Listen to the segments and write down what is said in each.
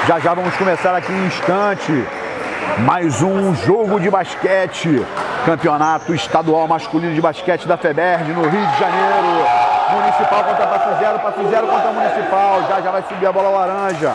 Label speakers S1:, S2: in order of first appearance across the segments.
S1: Já já vamos começar aqui em instante. Mais um jogo de basquete. Campeonato Estadual Masculino de Basquete da FEBERD no Rio de Janeiro. Municipal contra Passo Zero contra Municipal. Já vai subir a bola laranja.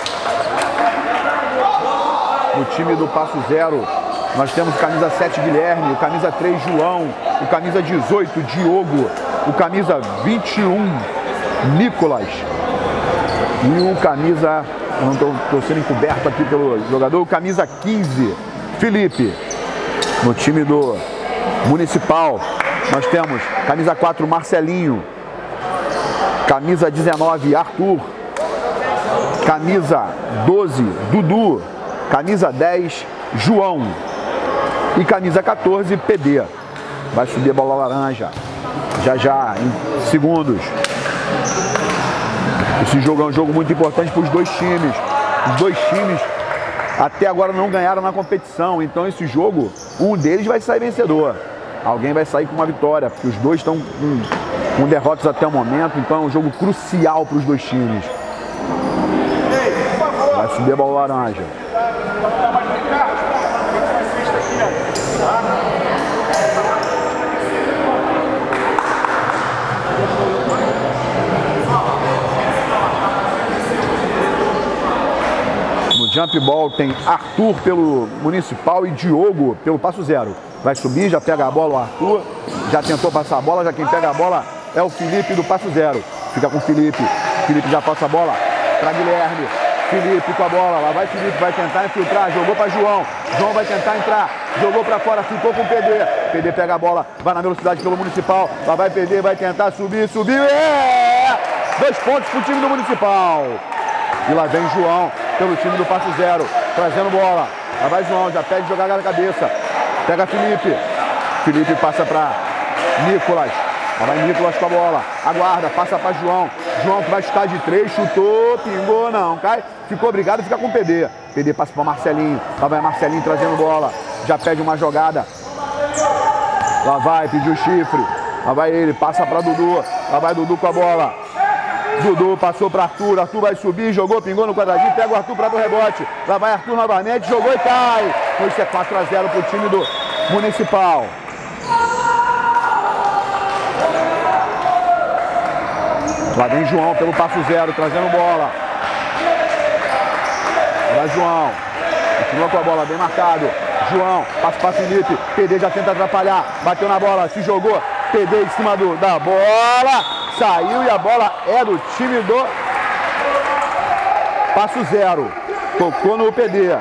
S1: No time do Passo Zero, nós temos o camisa 7 Guilherme, o camisa 3 João, o camisa 18 Diogo, o camisa 21 Nicolas e o camisa, não estou sendo encoberto aqui pelo jogador, o camisa 15 Felipe. No time do Municipal, nós temos camisa 4 Marcelinho, camisa 19 Arthur, camisa 12 Dudu, camisa 10 João e camisa 14 PD. Vai subir a bola laranja já em segundos. Esse jogo é um jogo muito importante para os dois times. Os dois times até agora não ganharam na competição, então esse jogo, um deles vai sair vencedor. Alguém vai sair com uma vitória, porque os dois estão com derrotas até o momento, então é um jogo crucial para os dois times. Vai subir a bola laranja. No jump ball tem Arthur pelo Municipal e Diogo pelo Passo Zero. Vai subir, já pega a bola o Arthur, já tentou passar a bola, já quem pega a bola é o Felipe do Passo Zero. Fica com o Felipe, Felipe já passa a bola para Guilherme. Felipe com a bola, lá vai Felipe, vai tentar infiltrar, jogou para João. João vai tentar entrar, jogou para fora, ficou com o PD. PD pega a bola, vai na velocidade pelo Municipal. Lá vai PD, vai tentar subir, subiu. 2 pontos pro time do Municipal. E lá vem João pelo time do Passo Zero, trazendo bola. Lá vai João, já pede jogar na cabeça. Pega Felipe. Felipe passa para Nicolas. Lá vai Nicolas com a bola. Aguarda, passa para João. João que vai chutar de 3, chutou, pingou, não, cai. Ficou obrigado, fica com o PD. PD passa para Marcelinho. Lá vai Marcelinho trazendo bola. Já pede uma jogada. Lá vai, pediu o chifre. Lá vai ele, passa para Dudu. Lá vai Dudu com a bola. Dudu passou para Arthur. Arthur vai subir, jogou, pingou no quadradinho. Pega o Arthur para o rebote. Lá vai Arthur novamente, jogou e cai. Isso é 4-0 para o time do Municipal. Lá vem João pelo Passo Zero, trazendo bola. Vai João. Continua com a bola, bem marcado. João, passa para Felipe. PD já tenta atrapalhar. Bateu na bola, se jogou. PD em cima da bola. Saiu e a bola é do time do Passo Zero. Tocou no PD.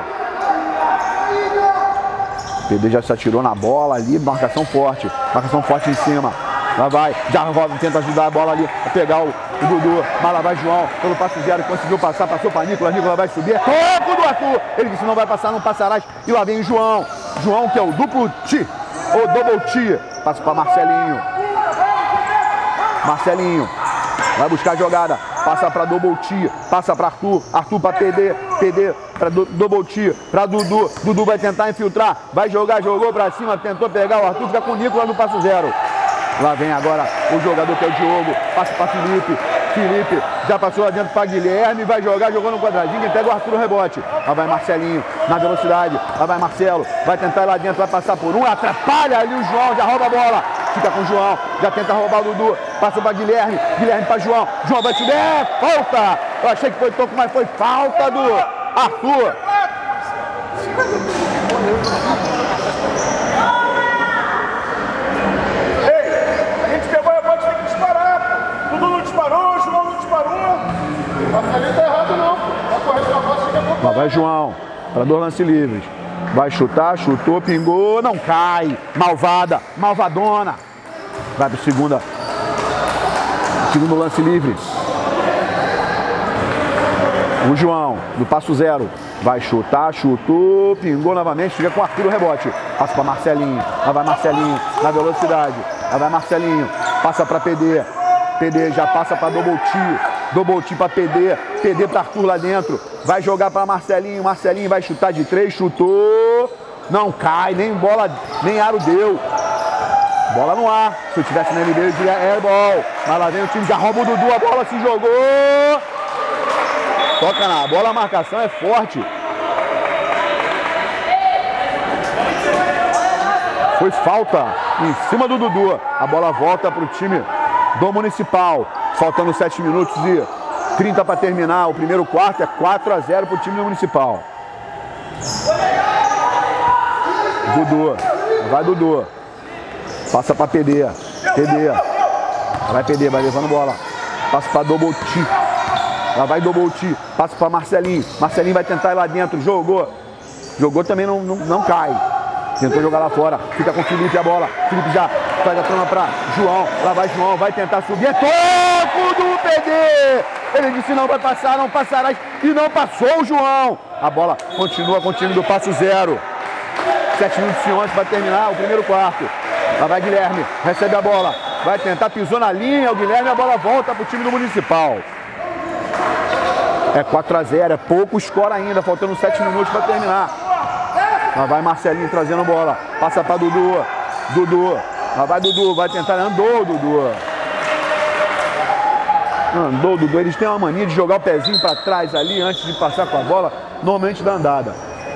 S1: PD já se atirou na bola ali. Marcação forte em cima. Lá vai, já tenta ajudar a bola ali a pegar o Dudu, mas lá vai João pelo Passo Zero, conseguiu passar, passou para Nicolas, Nicolas vai subir, é toco do Arthur, ele disse não vai passar, não passarás, e lá vem João, João que é o duplo T, ou double T, passa para Marcelinho, Marcelinho, vai buscar a jogada, passa para double T, passa para Arthur, Arthur para PD, PD para double T, para Dudu, Dudu vai tentar infiltrar, vai jogar, jogou para cima, tentou pegar o Arthur, fica com o Nicolas no Passo Zero. Lá vem agora o jogador que é o Diogo, passa para Felipe, Felipe já passou lá dentro para Guilherme, vai jogar, jogou no quadradinho, quem pega o Arthur no rebote. Lá vai Marcelinho, na velocidade, lá vai Marcelo, vai tentar ir lá dentro, vai passar por um, atrapalha ali o João, já rouba a bola, fica com o João, já tenta roubar o Dudu, passa para Guilherme, Guilherme para João, João vai subir, falta! Eu achei que foi toco, mas foi falta do Arthur. Lá vai João, para 2 lances livres. Vai chutar, chutou, pingou, não cai. Malvada, malvadona. Vai para o segundo lance livre. O João, do Passo Zero. Vai chutar, chutou, pingou novamente, fica com o Arthur no rebote. Passa para Marcelinho, lá vai Marcelinho, na velocidade. Lá vai Marcelinho, passa para PD. PD já passa para double T para PD, PD para Arthur lá dentro, vai jogar para Marcelinho, Marcelinho vai chutar de 3, chutou, não cai, nem bola, nem aro deu, bola no ar, se eu tivesse na NBA eu diria airball, mas lá vem o time, já rouba o Dudu, a bola se jogou, Toca na bola, a marcação é forte. Foi falta em cima do Dudu. A bola volta para o time do Municipal. Faltando 7 minutos e 30 para terminar. O primeiro quarto é 4-0 para o time do Municipal. Dudu. Vai Dudu. Passa para PD. PD. Vai PD, vai levando bola. Passa para Dobolti. Lá vai Dobolti. Passa para Marcelinho. Marcelinho vai tentar ir lá dentro. Jogou. Jogou também não cai. Tentou jogar lá fora. Fica com o Felipe a bola. Felipe já faz a trama para João. Lá vai João. Vai tentar subir. É toco do PD. Ele disse não vai passar, não passará. E não passou o João. A bola continua com o time do Passo Zero. 7 minutos e 11 para terminar o primeiro quarto. Lá vai Guilherme. Recebe a bola. Vai tentar, pisou na linha. O Guilherme, a bola volta para o time do Municipal. É 4-0. É pouco score ainda. Faltando 7 minutos para terminar. Lá vai Marcelinho trazendo bola. Passa para Dudu. Dudu. Lá vai Dudu. Vai tentar. Andou o Dudu. Andou o Dudu. Eles têm uma mania de jogar o pezinho para trás ali antes de passar com a bola. Normalmente dá andada.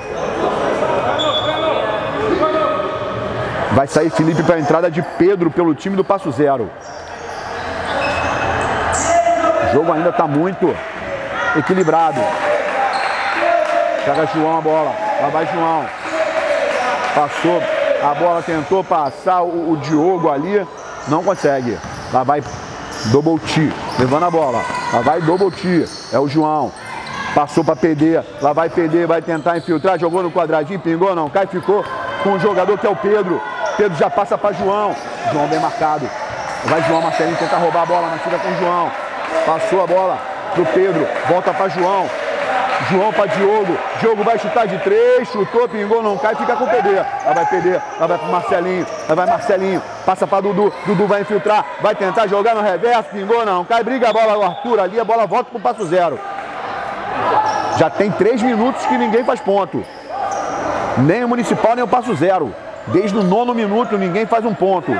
S1: Vai sair Felipe para a entrada de Pedro pelo time do Passo Zero. O jogo ainda está muito equilibrado. Pega João a bola. Lá vai João. Passou a bola, tentou passar o Diogo ali. Não consegue. Lá vai Dobolti. Levando a bola. Lá vai Dobolti. É o João. Passou para PD. Lá vai PD. Vai tentar infiltrar. Jogou no quadradinho. Pingou. Não cai. Ficou com o jogador que é o Pedro. Pedro já passa para João. João bem marcado. Vai João. Marcelinho tenta roubar a bola. Mas fica com o João. Passou a bola pro Pedro. Volta para João. João para Diogo. Diogo vai chutar de 3. Chutou, pingou, não cai. Fica com o PD. Lá vai PD. Lá vai pro Marcelinho. Lá vai Marcelinho. Passa para Dudu. Dudu vai infiltrar. Vai tentar jogar no reverso. Pingou, não cai. Briga a bola o Arthur ali. A bola volta pro Passo Zero. Já tem 3 minutos que ninguém faz ponto. Nem o Municipal, nem o Passo Zero. Desde o 9º minuto, ninguém faz um ponto.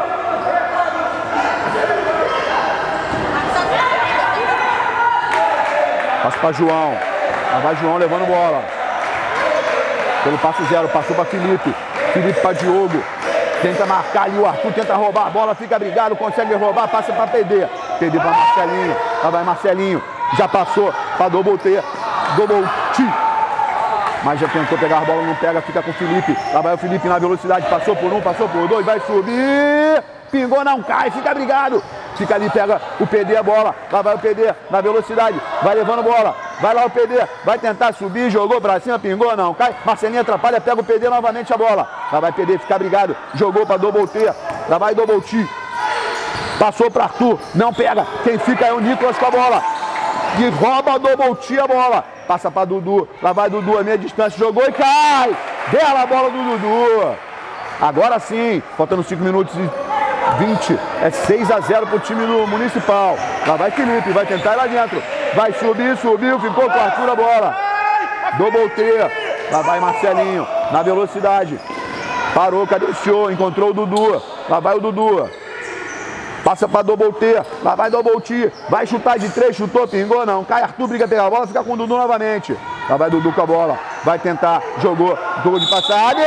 S1: Passa para João. Lá vai João levando bola. Pelo Passo Zero. Passou para Felipe. Felipe para Diogo. Tenta marcar ali. O Arthur tenta roubar a bola. Fica brigado. Consegue roubar. Passa para PD. PD para Marcelinho. Lá vai Marcelinho. Já passou para Dobolti. Dobolti. Mas já tentou pegar a bola. Não pega. Fica com o Felipe. Lá vai o Felipe na velocidade. Passou por 1. Passou por 2. Vai subir. Pingou. Não cai. Fica brigado. Fica ali, pega o PD a bola. Lá vai o PD na velocidade. Vai levando bola. Vai lá o PD. Vai tentar subir. Jogou pra cima. Pingou. Não cai. Marcelinho atrapalha. Pega o PD novamente a bola. Lá vai PD. Fica brigado. Jogou pra Dobolti. Lá vai Dobolti. Passou pra Arthur. Não pega. Quem fica é o Nicolas com a bola. E rouba a Dobolti a bola. Passa pra Dudu. Lá vai Dudu a meia distância. Jogou e cai. Bela bola do Dudu. Agora sim. Faltando 5 minutos e 20, é 6-0 para o time do Municipal. Lá vai Felipe, vai tentar ir lá dentro. Vai subir, subiu, ficou com a Arthur a bola. Dobolti. Lá vai Marcelinho, na velocidade. Parou, cadenciou, encontrou o Dudu. Lá vai o Dudu. Passa para Dobolti. Lá vai Dobolti. Vai chutar de 3, chutou, pingou, não. Cai, Arthur briga pela bola, fica com o Dudu novamente. Lá vai Dudu com a bola. Vai tentar, jogou, jogo de passada.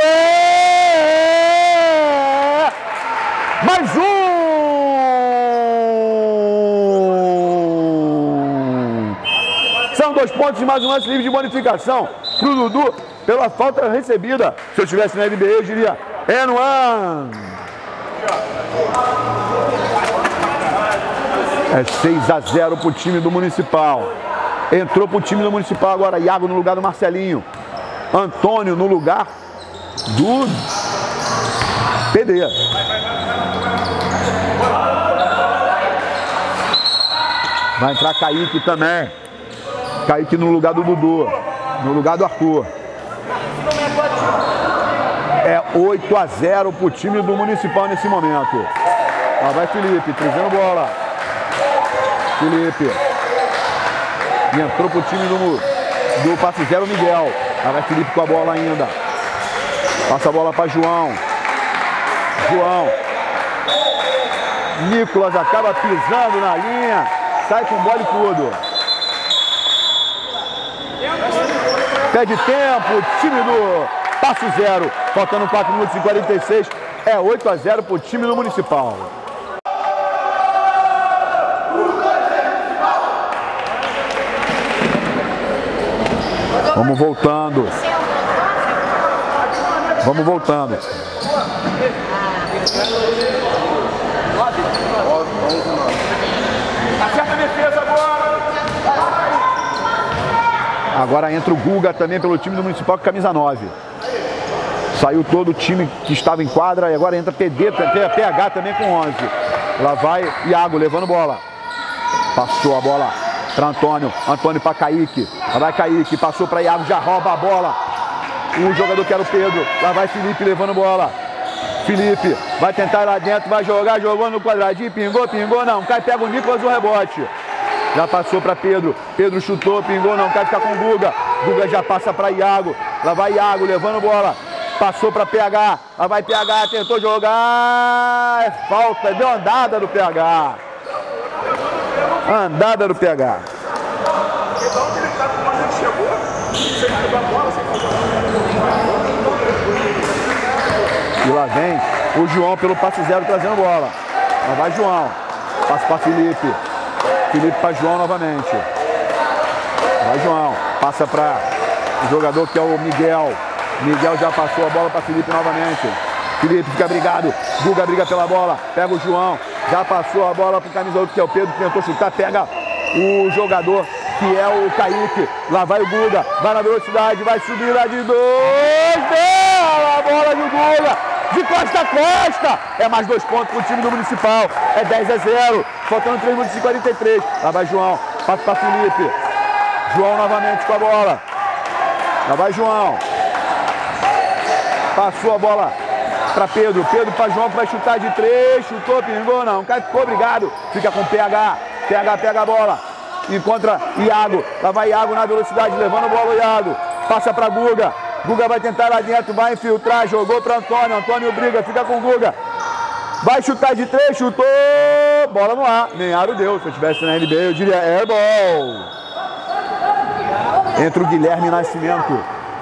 S1: Mais um! São 2 pontos e mais um lance livre de bonificação para o Dudu pela falta recebida. Se eu estivesse na NBA, eu diria N1. É 6-0 para o time do Municipal. Entrou para o time do Municipal agora Iago no lugar do Marcelinho. Antônio no lugar do PD. Vai entrar Kaique também. Kaique no lugar do Dudu. No lugar do Arthur. É 8-0 pro time do Municipal nesse momento. Lá vai Felipe, trazendo bola. Felipe. E entrou pro time do Passo Zero, Miguel. Lá vai Felipe com a bola ainda. Passa a bola para João. João. Nicolas acaba pisando na linha. Sai com bola e tudo. Pede tempo, time do Passo Zero. Faltando 4 minutos e 46. É 8-0 para o time do Municipal. Vamos voltando. Vamos voltando. Acerta a defesa agora. Agora entra o Guga também pelo time do Municipal com camisa 9. Saiu todo o time que estava em quadra e agora entra PD, PH também com 11. Lá vai Iago levando bola. Passou a bola para Antônio. Antônio para Kaique. Lá vai Kaique, passou para Iago, já rouba a bola. O jogador que era o Pedro. Lá vai Felipe levando bola. Felipe vai tentar ir lá dentro, vai jogar, jogou no quadradinho, pingou, não. Cai, pega o Nicolas, o rebote. Já passou para Pedro. Pedro chutou, pingou, não. Cai, fica com o Guga. Guga já passa para Iago. Lá vai Iago levando bola. Passou para PH. Lá vai PH, tentou jogar. É falta, deu andada do PH. Andada do PH. E lá vem o João pelo Passo Zero trazendo bola. Lá vai João. Passa para Felipe. Felipe para João novamente. Vai João. Passa para o jogador que é o Miguel. Miguel já passou a bola para Felipe novamente. Felipe fica brigado. Guga briga pela bola. Pega o João. Já passou a bola para o camisa 8 que é o Pedro. Tentou chutar. Pega o jogador que é o Kaique. Lá vai o Guga. Vai na velocidade. Vai subir lá de 2. Bela bola do Guga. De costa a costa. É mais 2 pontos para o time do Municipal. É 10-0. Faltando 3 minutos e 43. Lá vai João. Passa para Felipe. João novamente com a bola. Lá vai João. Passou a bola para Pedro. Pedro para João que vai chutar de 3. Chutou, pingou, não. Cai, ficou obrigado. Fica com PH. PH pega a bola. Encontra Iago. Lá vai Iago na velocidade. Levando a bola o Iago. Passa para Guga. Guga vai tentar lá dentro. Vai infiltrar. Jogou para Antônio. Antônio briga. Fica com Guga. Vai chutar de 3. Chutou. Bola no ar. Nem aro deu. Se eu estivesse na NBA eu diria airball. Entra o Guilherme Nascimento.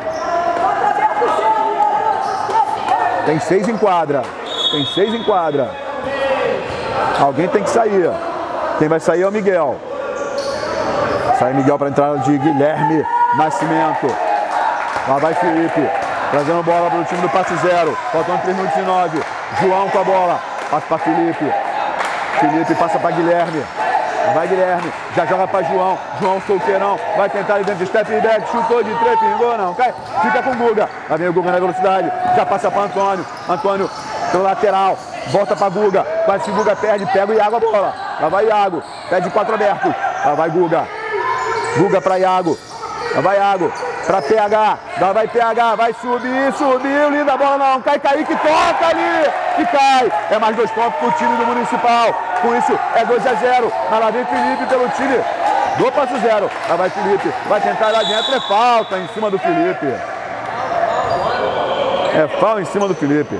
S1: Tem 6 em quadra. Tem 6 em quadra. Alguém tem que sair. Quem vai sair é o Miguel. Sai Miguel para a entrada de Guilherme Nascimento. Lá vai Felipe. Trazendo bola para o time do Passo Zero. Faltando 3 minutos e 9. João com a bola. Passa para Felipe. Felipe passa para Guilherme. Lá vai Guilherme. Já joga para João. João solteirão. Vai tentar ali dentro de step back. Chutou de 3. Pingou não. Cai. Fica com o Guga. Lá vem o Guga na velocidade. Já passa para Antônio. Antônio pelo lateral. Volta para Guga. Quase que o Guga perde. Pega o Iago a bola. Lá vai Iago. Pede 4 abertos. Lá vai Guga. Guga para Iago. Lá vai Iago. Para PH. Lá vai PH. Vai subir. Subiu. Linda bola não. Cai. Kaique. Toca ali. E cai. É mais 2 pontos para o time do Municipal. Com isso é 2-0. Mas lá vem Felipe pelo time do Passo Zero. Lá vai Felipe. Vai tentar lá dentro. É falta em cima do Felipe. É falta em cima do Felipe.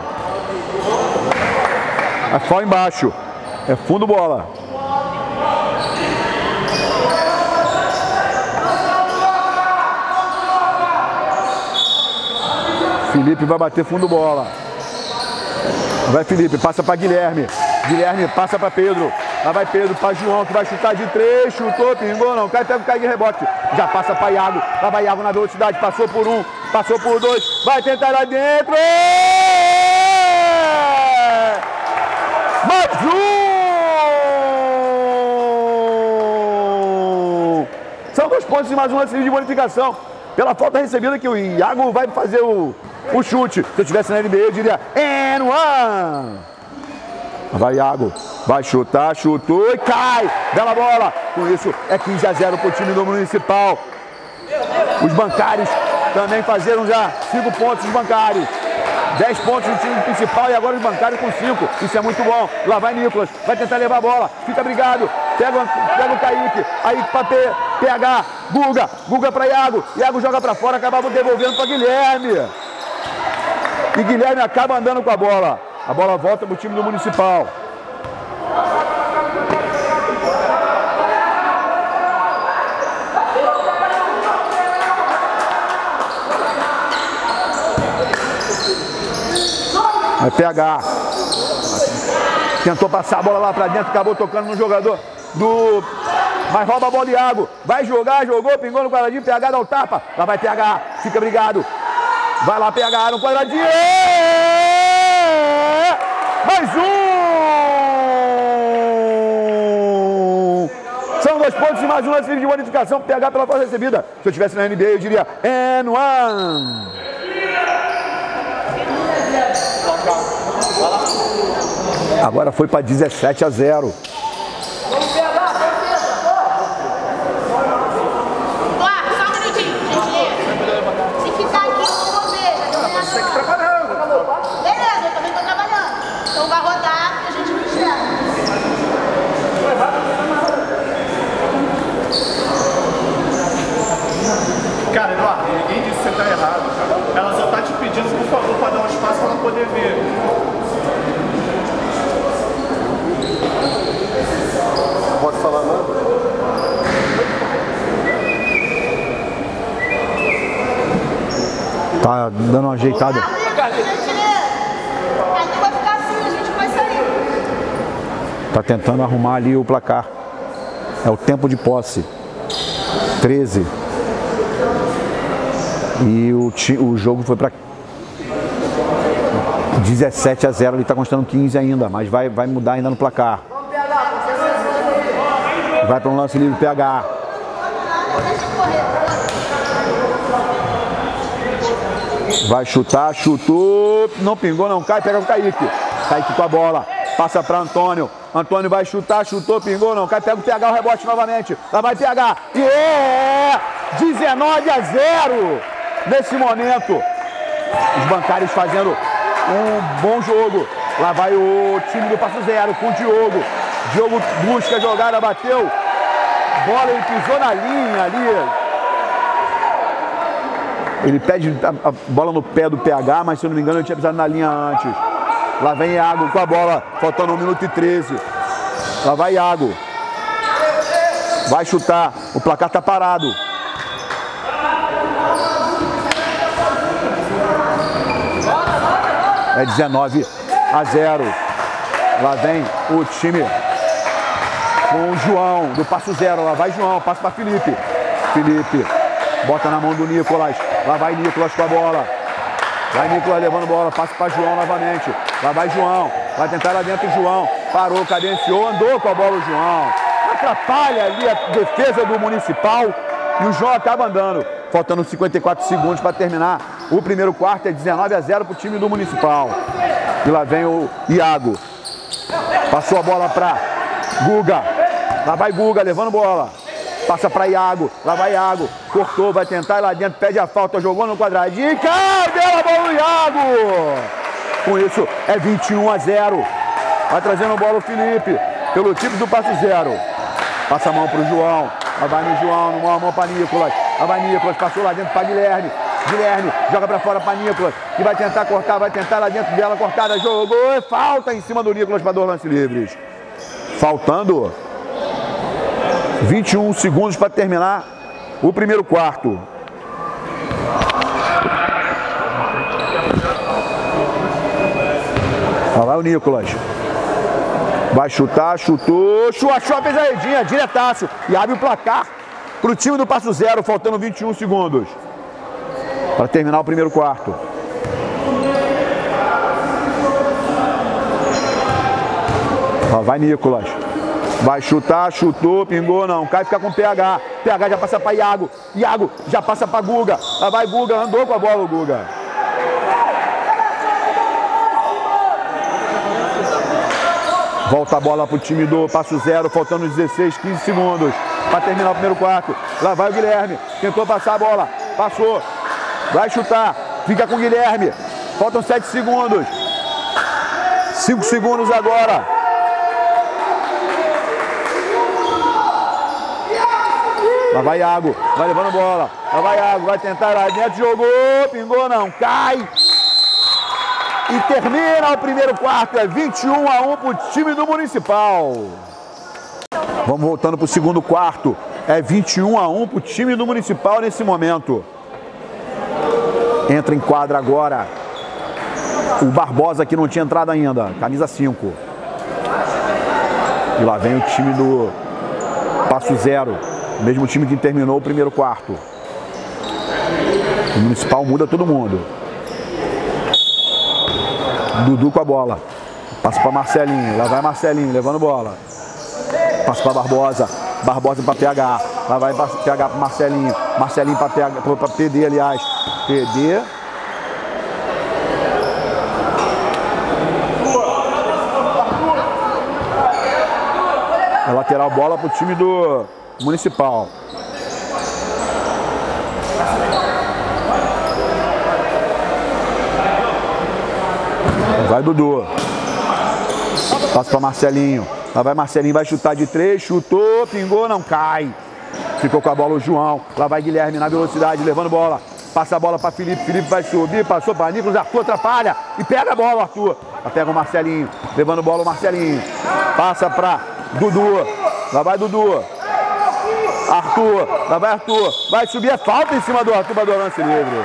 S1: É falta embaixo. É fundo bola. Felipe vai bater fundo bola. Vai Felipe, passa para Guilherme. Guilherme passa para Pedro. Lá vai Pedro para João que vai chutar de 3. Chutou, pingou, não cai, pega o de rebote. Já passa para Iago. Lá vai Iago na velocidade. Passou por 1, passou por 2. Vai tentar lá dentro. Mais um! São 2 pontos e mais um lance de bonificação. Pela falta recebida que o Iago vai fazer o chute. Se eu estivesse na NBA, eu diria and one. Vai Iago, vai chutar, chutou e cai. Bela bola. Com isso é 15-0 para o time do Municipal. Os bancários também fizeram já 5 pontos os bancários. 10 pontos no time principal e agora os bancários com 5. Isso é muito bom. Lá vai Nicolas, vai tentar levar a bola. Fica brigado. Pega o Kaique. Aí para PH. Guga para Iago. Iago joga para fora, acaba devolvendo para Guilherme. E Guilherme acaba andando com a bola. A bola volta para o time do Municipal. Vai pegar. Tentou passar a bola lá pra dentro, acabou tocando no jogador do... Mas rouba a bola Iago. Vai jogar, jogou, pingou no quadradinho, PH dá o tapa. Lá vai PH, fica brigado. Vai lá PH no quadradinho. Mais um! São 2 pontos e mais um lance livre de bonificação. PH pela força recebida. Se eu estivesse na NBA, eu diria and one. Agora foi para 17-0.
S2: Cara, Eduardo, ninguém disse que você tá errado, cara. Ela só tá te pedindo, por favor, para dar um espaço para ela poder ver. Pode falar não?
S1: Tá dando uma ajeitada.
S3: Aí não vai ficar assim, a gente vai sair.
S1: Tá tentando arrumar ali o placar. É o tempo de posse. 13. E o jogo foi para 17-0. Ele tá constando 15 ainda, mas vai mudar ainda no placar. Vai para um lance livre PH. Vai chutar, chutou. Não pingou, não cai, pega o Kaique. Kaique com a bola. Passa para Antônio. Antônio vai chutar, chutou, pingou, não cai, pega o PH, o rebote novamente. Lá vai PH. E é 19-0 nesse momento. Os bancários fazendo um bom jogo. Lá vai o time do Passo Zero com o Diogo. Diogo busca a jogada, bateu. Bola, ele pisou na linha ali. Ele pede a bola no pé do PH, mas se eu não me engano ele tinha pisado na linha antes. Lá vem Iago com a bola, faltando 1 minuto e 13. Lá vai Iago. Vai chutar, o placar tá parado. É 19-0. Lá vem o time com o João, do Passo Zero. Lá vai João, passa para Felipe. Felipe bota na mão do Nicolas. Lá vai Nicolas com a bola. Vai Nicolas levando bola, passa para João novamente. Lá vai João, vai tentar lá dentro o João. Parou, cadenciou, andou com a bola o João. Atrapalha ali a defesa do Municipal e o João acaba andando. Faltando 54 segundos para terminar o primeiro quarto. É 19-0 para o time do Municipal. E lá vem o Iago. Passou a bola para Guga. Lá vai Guga levando bola. Passa para Iago. Lá vai Iago. Cortou, vai tentar ir lá dentro. Pede a falta, jogou no quadradinho. Cadê a bola do Iago? Com isso é 21-0. Vai trazendo a bola o Felipe. Pelo time do Passo Zero. Passa a mão para o João. Lá vai no João, numa mão para Nicolas. Lá vai Nicolas, passou lá dentro para Guilherme. Guilherme joga para fora para Nicolas. Que vai tentar cortar, vai tentar lá dentro dela, cortada, jogou. Falta em cima do Nicolas para 2 lances livres. Faltando 21 segundos para terminar o primeiro quarto. Lá vai o Nicolas. Vai chutar, chutou. Chua, fez a redinha, diretaço. E abre o placar para o time do Passo Zero, faltando 21 segundos. Para terminar o primeiro quarto. Lá vai Nicolas. Vai chutar, chutou, pingou, não cai, fica com o PH. PH já passa para Iago. Iago já passa para Guga. Lá vai Guga, andou com a bola o Guga. Volta a bola para o time do Passo Zero, faltando 16, 15 segundos para terminar o primeiro quarto. Lá vai o Guilherme, tentou passar a bola, passou. Vai chutar, fica com o Guilherme. Faltam 7 segundos. 5 segundos agora. Lá vai Iago, vai levando bola. Lá vai Iago, vai tentar lá dentro, jogou, pingou, não, cai. E termina o primeiro quarto, é 21-1 para o time do Municipal. Vamos voltando para o segundo quarto, é 21-1 para o time do Municipal nesse momento. Entra em quadra agora O Barbosa, que não tinha entrado ainda, camisa 5. E lá vem o time do Passo Zero, mesmo time que terminou o primeiro quarto. O Municipal muda todo mundo. Dudu com a bola. Passa para Marcelinho. Lá vai Marcelinho, levando bola. Passa para Barbosa. Barbosa para PH. Lá vai PH para Marcelinho. Marcelinho para PD, aliás. PD. É lateral, bola para o time do Municipal. Vai Dudu. Passa para Marcelinho. Lá vai Marcelinho, vai chutar de 3. Chutou, pingou, não cai. Ficou com a bola o João. Lá vai Guilherme na velocidade, levando bola. Passa a bola para Felipe. Felipe vai subir, passou para Nicolas. Arthur atrapalha e pega a bola o Arthur. Lá pega o Marcelinho. Levando bola o Marcelinho. Passa para Dudu. Lá vai Dudu. Arthur. Lá vai Arthur. Vai subir, é falta em cima do Arthur para do lance livre.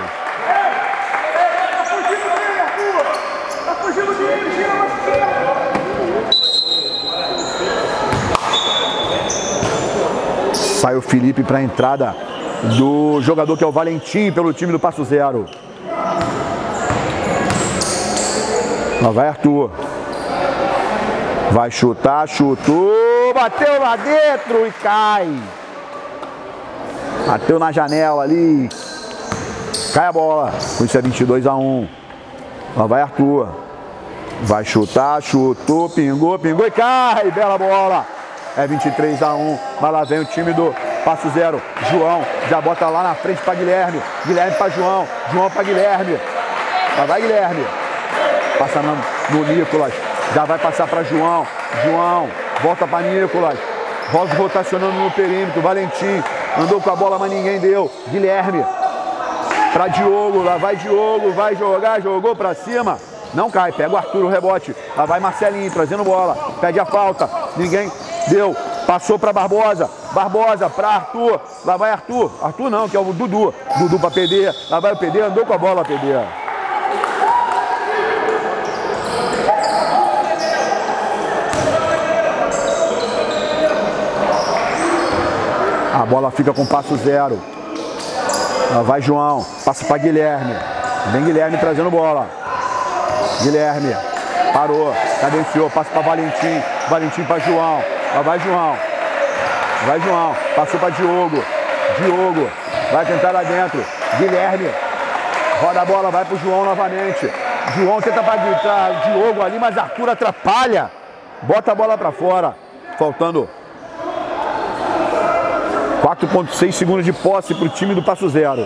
S1: Sai o Felipe para a entrada do jogador que é o Valentim pelo time do Passo Zero. Lá vai Arthur. Vai chutar, chutou. Bateu lá dentro e cai. Bateu na janela ali. Cai a bola. Com isso é 22-1. Lá vai Arthur. Vai chutar, chutou, pingou, pingou e cai. Bela bola. É 23-1. Mas lá vem o time do Passo Zero. João já bota lá na frente para Guilherme. Guilherme para João. João para Guilherme. Lá vai Guilherme. Passa no Nicolas. Já vai passar para João. João volta para Nicolas. Volta rotacionando no perímetro. Valentim andou com a bola, mas ninguém deu. Guilherme para Diogo. Lá vai Diogo. Vai jogar. Jogou para cima. Não cai. Pega o Arthur, o rebote. Lá vai Marcelinho trazendo bola. Pede a falta. Ninguém deu. Passou para Barbosa. Barbosa para Arthur. Lá vai Arthur. Arthur não, que é o Dudu. Dudu para PD. Lá vai o PD. Andou com a bola, PD. A bola fica com Passo Zero. Lá vai João. Passa para Guilherme. Vem Guilherme trazendo bola. Guilherme. Parou. Cadenciou. Passa para Valentim. Valentim para João. Lá vai João. Vai João. Passou para Diogo. Diogo. Vai tentar lá dentro. Guilherme. Roda a bola. Vai para o João novamente. João tenta para Diogo ali, mas Arthur atrapalha. Bota a bola para fora. Faltando 4,6 segundos de posse para o time do Passo Zero.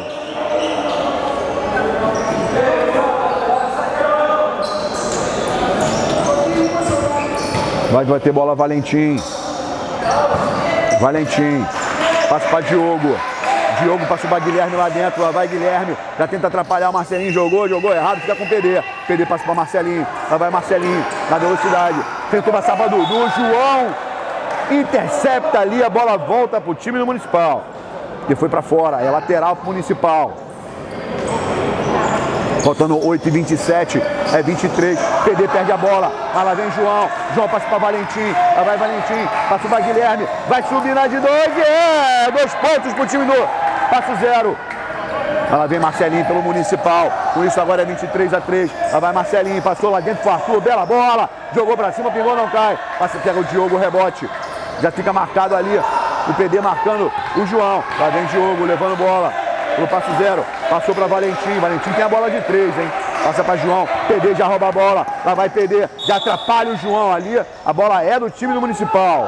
S1: Vai ter bola Valentim. Valentim. Passa para Diogo. Diogo passou para Guilherme lá dentro. Lá vai Guilherme. Já tenta atrapalhar o Marcelinho. Jogou errado. Fica com o PD. PD passa para Marcelinho. Lá vai Marcelinho. Na velocidade. Tentou passar para Dudu. João intercepta ali. A bola volta para o time do Municipal. Que foi para fora. É lateral para o Municipal. Faltando 8h27, é 23, PD perde a bola, mas lá vem João, João passa para Valentim, lá vai Valentim, passa para Guilherme, vai subir na de 2, 2 pontos para o time do Passo Zero. Lá vem Marcelinho pelo Municipal, com isso agora é 23-3, lá vai Marcelinho, passou lá dentro para Arthur, bela bola, jogou para cima, pingou, não cai, passa, pega o Diogo, rebote, já fica marcado ali, o PD marcando o João, lá vem Diogo levando bola. Pro Passo Zero, passou para Valentim. Valentim tem a bola de 3, hein? Passa para João, PD já rouba a bola. Lá vai PD, já atrapalha o João ali. A bola é do time do Municipal.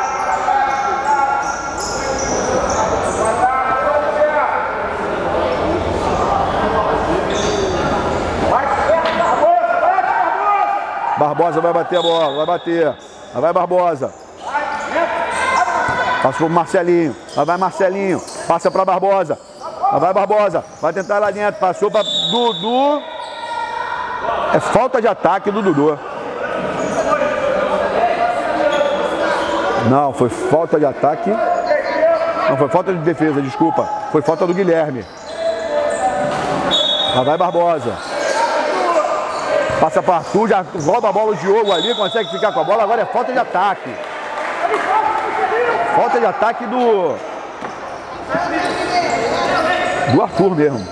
S1: Barbosa vai bater a bola, vai bater. Lá vai Barbosa. Passa pro Marcelinho. Lá vai Marcelinho. Passa para Barbosa. Lá vai Barbosa, vai tentar lá dentro, passou para Dudu. É falta de ataque do Dudu. Não, foi falta de ataque. Não, foi falta de defesa, desculpa. Foi falta do Guilherme. Lá vai Barbosa. Passa para Arthur, já rouba a bola o Diogo ali, consegue ficar com a bola. Agora é falta de ataque. Falta de ataque do Arthur mesmo.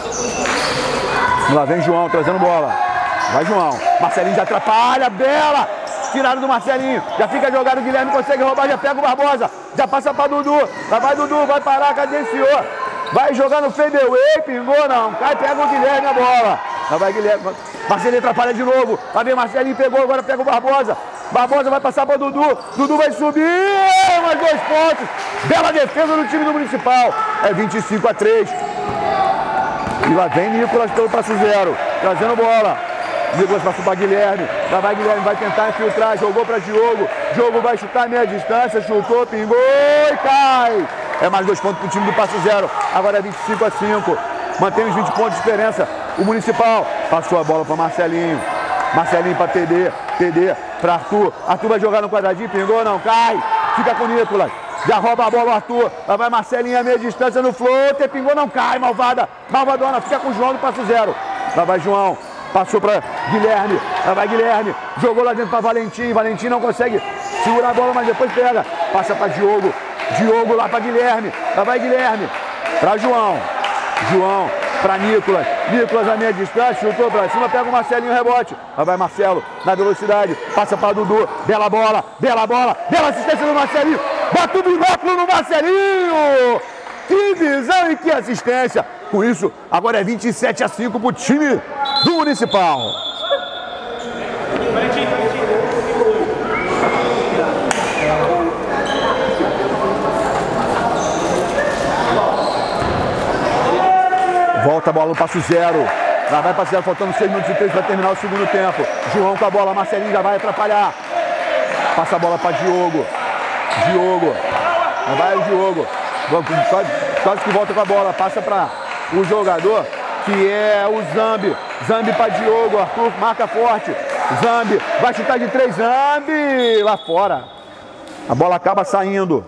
S1: Lá vem João trazendo bola. Vai João. Marcelinho já atrapalha. Bela. Tiraram do Marcelinho. Já fica jogado. O Guilherme consegue roubar. Já pega o Barbosa. Já passa para Dudu. Lá vai Dudu. Vai parar. Cadenciou. Vai jogar no fadeaway. Pingou não. Cai. Pega o Guilherme a bola. Lá vai Guilherme. Marcelinho atrapalha de novo. Lá vem Marcelinho. Pegou. Agora pega o Barbosa. Barbosa vai passar para Dudu. Dudu vai subir. Mais 2 pontos. Bela defesa do time do Municipal. É 25-3. E lá vem Nicolas pelo passo 0. Trazendo bola. Nicolas passou para Guilherme. Lá vai Guilherme. Vai tentar infiltrar. Jogou para Diogo. Diogo vai chutar a meia distância. Chutou. Pingou e cai. É mais 2 pontos para o time do passo 0. Agora é 25-5. Mantém os 20 pontos de diferença. O Municipal passou a bola para Marcelinho. Marcelinho para PD. PD para Arthur. Arthur vai jogar no quadradinho. Pingou, não cai. Fica com o Nicolas. Já rouba a bola o Arthur. Lá vai Marcelinho a meia distância no floater. Pingou, não cai. Malvada. Malvadona. Fica com o João no passo 0. Lá vai João. Passou para Guilherme. Lá vai Guilherme. Jogou lá dentro para Valentim. Valentim não consegue segurar a bola, mas depois pega. Passa para Diogo. Diogo lá para Guilherme. Lá vai Guilherme. Para João. João. Para Nicolas. Nicolas a meia distância. Chutou para cima. Pega o Marcelinho, rebote. Lá vai Marcelo. Na velocidade. Passa para Dudu. Bela bola. Bela bola. Bela assistência do Marcelinho. Bota o binóculo no Marcelinho. Que visão e que assistência. Com isso, agora é 27-5 para o time do Municipal. Volta a bola no passo 0. Lá vai passo 0, faltando 6 minutos e 3 para terminar o segundo tempo. João com a bola, Marcelinho já vai atrapalhar. Passa a bola para Diogo. Diogo. Lá vai o Diogo. Quase que volta com a bola. Passa para o jogador que é o Zambi. Zambi para Diogo. Arthur marca forte. Zambi vai chutar de 3. Zambi lá fora. A bola acaba saindo.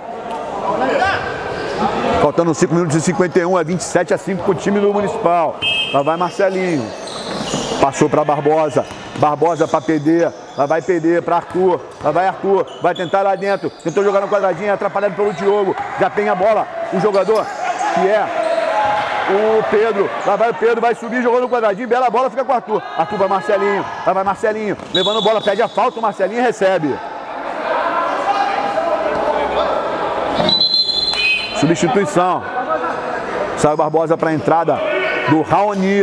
S1: Faltando 5 minutos e 51, é 27-5 para o time do Municipal. Lá vai Marcelinho. Passou para Barbosa. Barbosa para PD. Lá vai PD para Arthur. Lá vai Arthur. Vai tentar lá dentro. Tentou jogar no quadradinho, atrapalhado pelo Diogo. Já tem a bola. O jogador que é o Pedro. Lá vai o Pedro. Vai subir, jogou no quadradinho. Bela bola, fica com o Arthur. Arthur vai Marcelinho. Lá vai Marcelinho. Levando bola, pede a falta. O Marcelinho recebe. Substituição. Sai o Barbosa para a entrada do Raoni.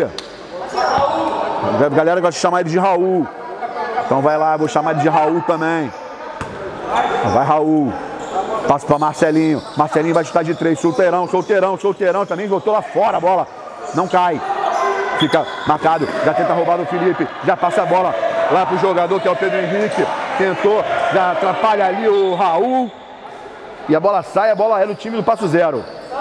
S1: A galera gosta de chamar ele de Raul. Então vai lá, vou chamar ele de Raul também. Vai Raul. Passa para Marcelinho. Marcelinho vai chutar de 3. Solteirão, solteirão, solteirão. Também voltou lá fora a bola. Não cai. Fica marcado. Já tenta roubar o Felipe. Já passa a bola lá para o jogador que é o Pedro Henrique. Tentou. Já atrapalha ali o Raul. E a bola sai, a bola é do time do passo 0.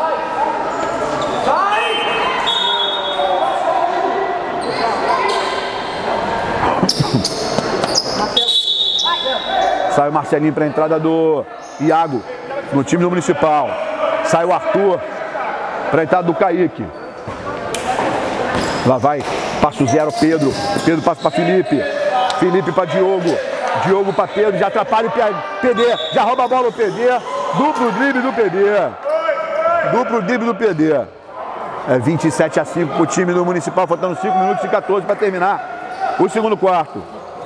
S1: Sai o Marcelinho para a entrada do Iago, no time do Municipal. Sai o Arthur para a entrada do Kaique. Lá vai, passo 0, Pedro. Pedro passa para Felipe. Felipe para Diogo. Diogo para Pedro, já atrapalha o PD. Já rouba a bola o PD. Duplo drible do PD. Duplo drible do PD. É 27-5 para o time do Municipal, faltando 5 minutos e 14 para terminar o segundo quarto.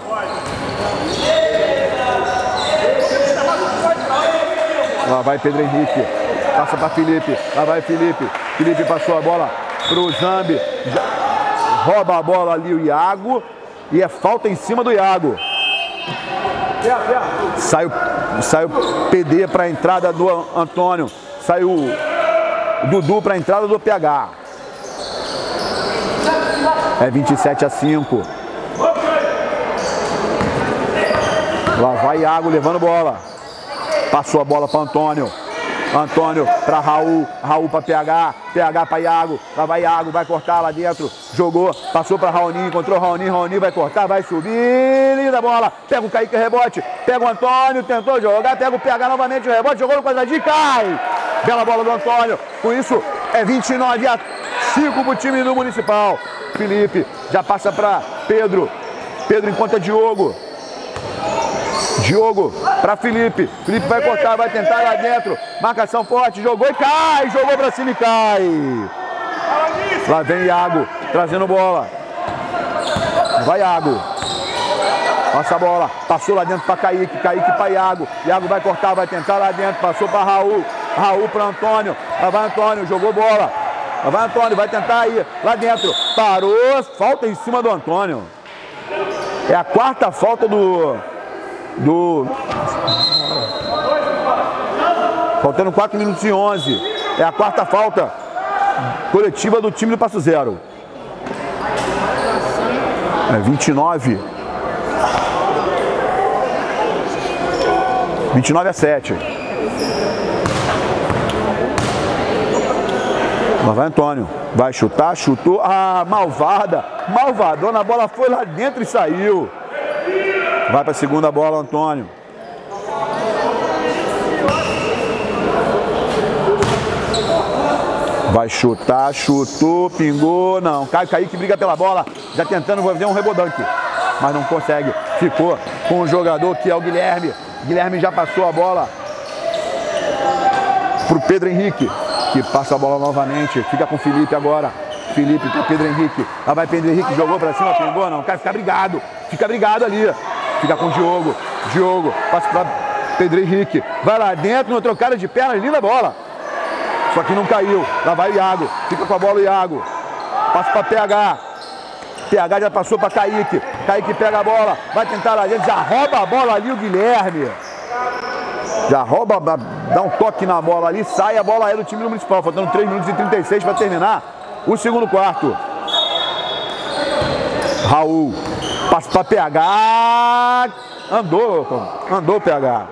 S1: Lá vai Pedro Henrique. Passa para Felipe. Lá vai Felipe. Felipe passou a bola para o Zambi. Rouba a bola ali o Iago. E é falta em cima do Iago. Sai o PD para a entrada do Antônio. Sai o Dudu para a entrada do PH. É 27-5. Lá vai Iago levando bola. Passou a bola para Antônio. Antônio para Raul. Raul para PH. PH para Iago. Lá vai Iago. Vai cortar lá dentro. Jogou. Passou para Raoni. Encontrou Raoni. Raoni vai cortar. Vai subir. Linda bola. Pega o Kaique, rebote. Pega o Antônio. Tentou jogar. Pega o PH novamente. O rebote. Jogou no quadradinho e cai. Bela bola do Antônio. Com isso é 29-5 para o time do Municipal. Felipe já passa para Pedro. Pedro encontra Diogo. Diogo para Felipe. Felipe vai cortar, vai tentar lá dentro. Marcação forte, jogou e cai. Jogou para cima e cai. Lá vem Iago, trazendo bola. Vai Iago. Passa a bola. Passou lá dentro para Kaique. Kaique para Iago. Iago vai cortar, vai tentar lá dentro. Passou para Raul. Raul para Antônio. Lá vai Antônio, jogou bola. Lá vai Antônio, vai tentar ir lá dentro. Parou, falta em cima do Antônio. É a quarta falta faltando 4 minutos e 11. É a quarta falta coletiva do time do Passo Zero. É 29. 29-7. Lá vai Antônio. Vai chutar, chutou. Ah, malvada. Malvadona. A bola foi lá dentro e saiu. Vai para a segunda bola, Antônio. Vai chutar, chutou, pingou. Não, Kaique briga pela bola. Já tentando fazer um rebodanque. Mas não consegue. Ficou com o jogador que é o Guilherme. Guilherme já passou a bola para o Pedro Henrique, que passa a bola novamente. Fica com o Felipe agora. Felipe para Pedro Henrique. Lá vai Pedro Henrique, jogou para cima, pingou. Não, cara, fica brigado. Fica brigado ali. Fica com o Diogo. Diogo passa para Pedro Henrique. Vai lá dentro, no trocada de pernas, linda bola. Só que não caiu. Lá vai o Iago. Fica com a bola o Iago. Passa para PH. PH já passou para Kaique. Kaique pega a bola. Vai tentar lá dentro. Já rouba a bola ali o Guilherme. Já rouba, dá um toque na bola ali. Sai, a bola é do time do Municipal. Faltando 3 minutos e 36 para terminar o segundo quarto. Raul. Passa para PH. Andou PH.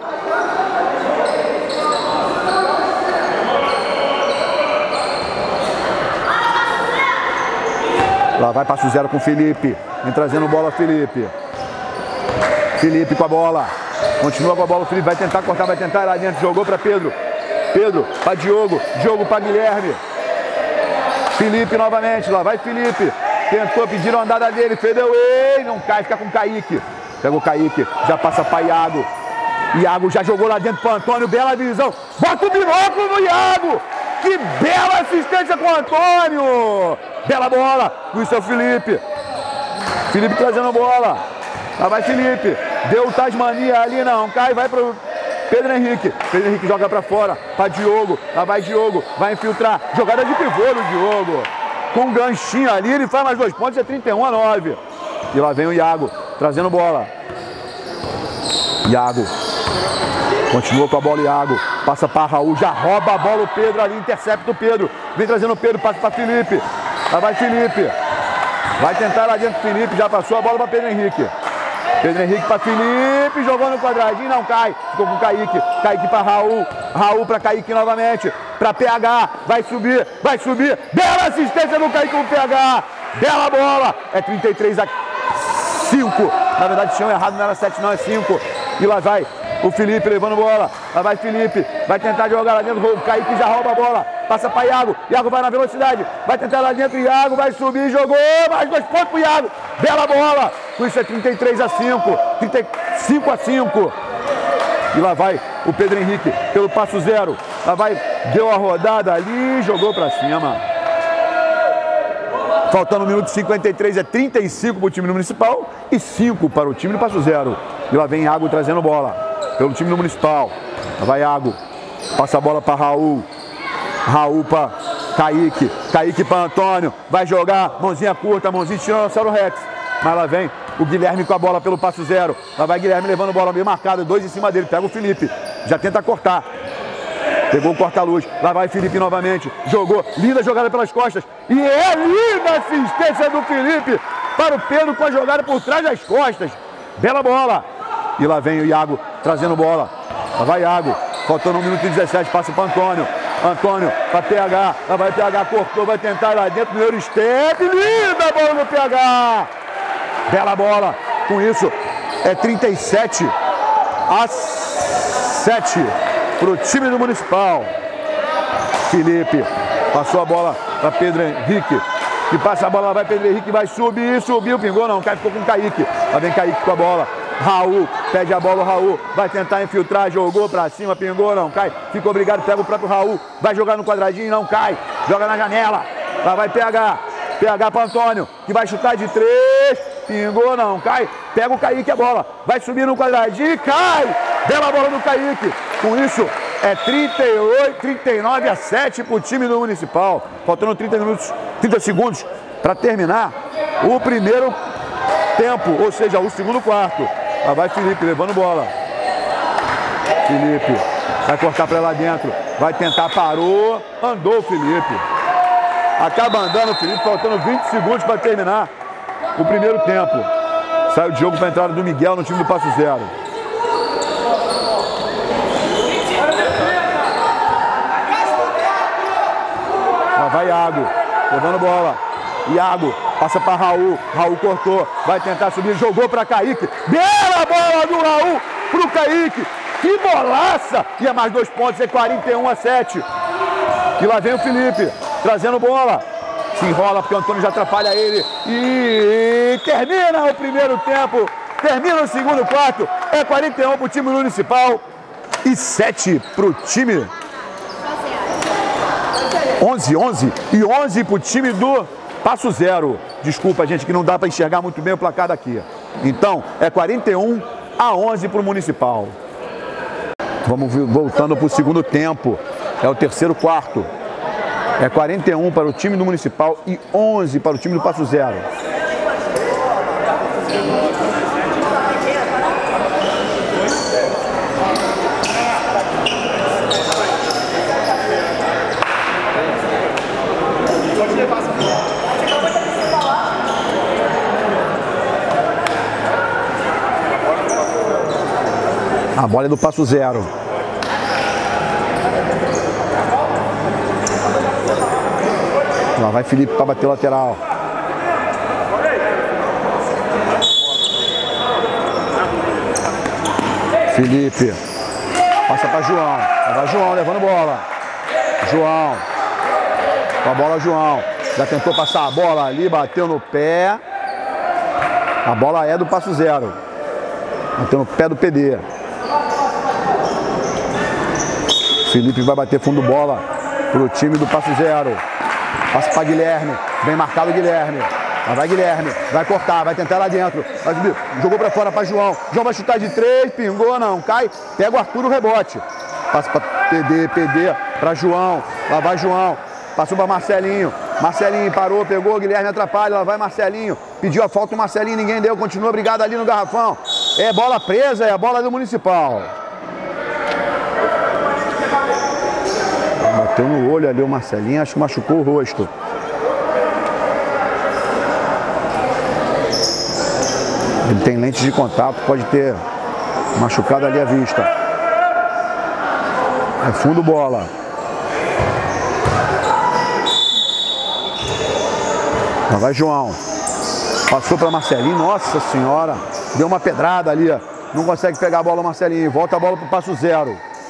S1: Lá vai Passo Zero com o Felipe. Vem trazendo bola Felipe. Felipe com a bola. Continua com a bola o Felipe. Vai tentar cortar, vai tentar ir lá dentro. Jogou para Pedro. Pedro para Diogo. Diogo para Guilherme. Felipe novamente. Lá vai Felipe. Tentou pedir a andada dele. Fedeu. Ei, não cai. Fica com o Kaique. Pega o Kaique. Já passa para Iago. Iago já jogou lá dentro para Antônio. Bela visão. Bota o binóculo no Iago. Que bela assistência com o Antônio. Bela bola. Isso é o Felipe. Felipe trazendo a bola. Lá vai Felipe. Deu o Tasmania ali, não cai. Vai para o Pedro Henrique. Pedro Henrique joga para fora. Para Diogo. Lá vai Diogo. Vai infiltrar. Jogada de pivô do Diogo. Com um ganchinho ali, ele faz mais 2 pontos. É 31-9. E lá vem o Iago. Trazendo bola. Iago. Continua com a bola, Iago. Passa para Raul, já rouba a bola o Pedro ali, intercepta o Pedro. Vem trazendo o Pedro, passa para Felipe. Lá vai Felipe. Vai tentar lá dentro Felipe, já passou a bola para Pedro Henrique. Pedro Henrique para Felipe, jogou no quadradinho, não cai. Ficou com o Kaique. Kaique para Raul. Raul para Kaique novamente. Para PH, vai subir, vai subir. Bela assistência do Kaique com o PH. Bela bola. É 33-5. Na verdade, tinham errado, não era 7, não, é 5. E lá vai o Felipe levando bola. Lá vai Felipe. Vai tentar jogar lá dentro. O Kaique já rouba a bola. Passa para Iago. Iago vai na velocidade. Vai tentar lá dentro. Iago vai subir. Jogou. Mais 2 pontos para o Iago. Bela bola. Com isso é 33-5. 35-5. E lá vai o Pedro Henrique pelo Passo Zero. Lá vai. Deu a rodada ali. Jogou para cima. Faltando 1 minuto e 53. É 35 para o time do Municipal. E 5 para o time do Passo Zero. E lá vem Iago trazendo bola pelo time do Municipal. Lá vai Iago. Passa a bola para Raul. Raul para Kaique. Kaique para Antônio. Vai jogar. Mãozinha curta. Mãozinha Tiranossauro Rex. Mas lá vem o Guilherme com a bola pelo Passo Zero. Lá vai Guilherme levando bola bem marcada. 2 em cima dele. Pega o Felipe. Já tenta cortar. Pegou o corta-luz. Lá vai Felipe novamente. Jogou. Linda jogada pelas costas. E é linda assistência do Felipe para o Pedro com a jogada por trás das costas. Bela bola. E lá vem o Iago trazendo bola. Lá vai Iago. Faltando 1 minuto e 17. Passa para Antônio. Antônio para PH. Lá vai PH. Cortou. Vai tentar lá dentro no Eurostep. Linda bola no PH. Bela bola. Com isso é 37-7 para o time do Municipal. Felipe passou a bola para Pedro Henrique. que passa a bola, vai Pedro Henrique, vai subir, subiu, pingou não, ficou com o Kaique. Lá vem Kaique com a bola. Raul, pede a bola o Raul, vai tentar infiltrar, jogou pra cima, pingou, não cai, fica obrigado, pega o próprio Raul, vai jogar no quadradinho, não cai, joga na janela, lá vai PH para Antônio, que vai chutar de 3, pingou, não cai, pega o Kaique a bola, vai subir no quadradinho e cai, bela bola do Kaique, com isso é 39-7 pro time do Municipal, faltando 30 segundos para terminar o primeiro tempo, ou seja, o segundo quarto. Lá vai Felipe levando bola. Felipe vai cortar para lá dentro. Vai tentar, parou. Andou o Felipe. Acaba andando o Felipe, faltando 20 segundos para terminar o primeiro tempo. Sai o jogo para a entrada do Miguel no time do Passo Zero. Lá vai Iago, levando bola. Iago passa para Raul, Raul cortou, vai tentar subir, jogou para Kaique, bela bola do Raul pro Kaique, que bolaça! E é mais 2 pontos, é 41-7. E lá vem o Felipe, trazendo bola, se enrola porque o Antônio já atrapalha ele e termina o primeiro tempo, termina o segundo quarto, é 41 pro time municipal e 7 pro time 11 e 11 pro time do Passo Zero. Desculpa, gente, que não dá para enxergar muito bem o placar daqui. Então, é 41-11 para o Municipal. Vamos voltando para o segundo tempo. É o terceiro quarto. É 41 para o time do Municipal e 11 para o time do Passo Zero. A bola é do Passo Zero. Lá vai Felipe para bater lateral. Felipe. Passa para João. Lá vai João levando bola. João. Com a bola João. Já tentou passar a bola ali, bateu no pé. A bola é do Passo Zero. Bateu no pé do PD. Felipe vai bater fundo bola pro time do Passo Zero. Passa para Guilherme. Bem marcado o Guilherme. Lá vai Guilherme. Vai cortar, vai tentar lá dentro. Vai subir. Jogou para fora para João. João vai chutar de 3, pingou, não cai. Pega o Arthur o rebote. Passa para PD para João. Lá vai João. Passou para Marcelinho. Marcelinho parou, pegou, Guilherme atrapalha. Lá vai Marcelinho. Pediu a falta o Marcelinho, ninguém deu. Continua brigado ali no garrafão. É bola presa, é a bola do Municipal. Bateu no olho ali o Marcelinho, acho que machucou o rosto. Ele tem lente de contato, pode ter machucado ali a vista. É fundo bola. Lá vai João. Passou para Marcelinho, nossa senhora. Deu uma pedrada ali, não consegue pegar a bola o Marcelinho. Volta a bola para o Passo Zero.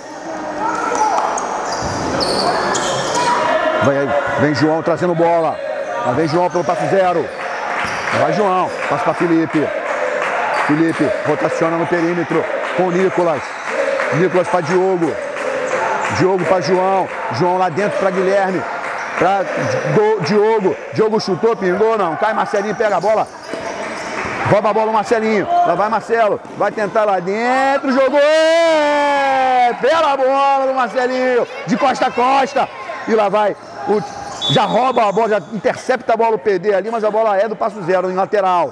S1: Vem João trazendo bola. Lá vem João pelo Passo Zero. Vai João. Passa para Felipe. Felipe rotaciona no perímetro com o Nicolas. Nicolas para Diogo. Diogo para João. João lá dentro para Guilherme. Para Diogo. Diogo chutou, pingou, não. Cai Marcelinho, pega a bola. Rouba a bola o Marcelinho. Lá vai Marcelo. Vai tentar lá dentro. Jogou. Bela bola do Marcelinho. De costa a costa. E lá vai. Já rouba a bola, já intercepta a bola o PD ali, mas a bola é do Passo Zero, em lateral.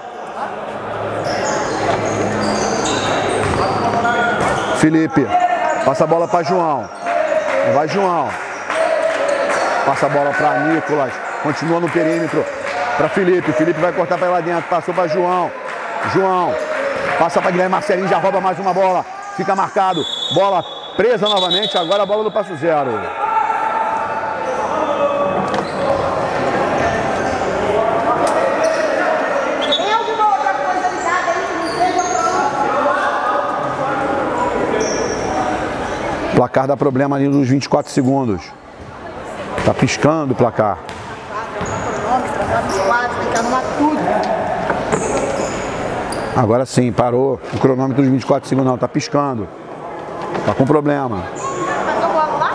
S1: Felipe, passa a bola para João. Vai João. Passa a bola para Nicolas. Continua no perímetro. Para Felipe. Felipe vai cortar para lá dentro. Passou para João. João. Passa para Guilherme. Marcelinho já rouba mais uma bola. Fica marcado. Bola presa novamente. Agora a bola do Passo Zero. O placar dá problema ali nos 24 segundos. Tá piscando o placar.
S3: Tem que arrumar tudo.
S1: Agora sim, parou. O cronômetro dos 24 segundos não, tá piscando. Tá com problema.
S3: Mas eu vou lá?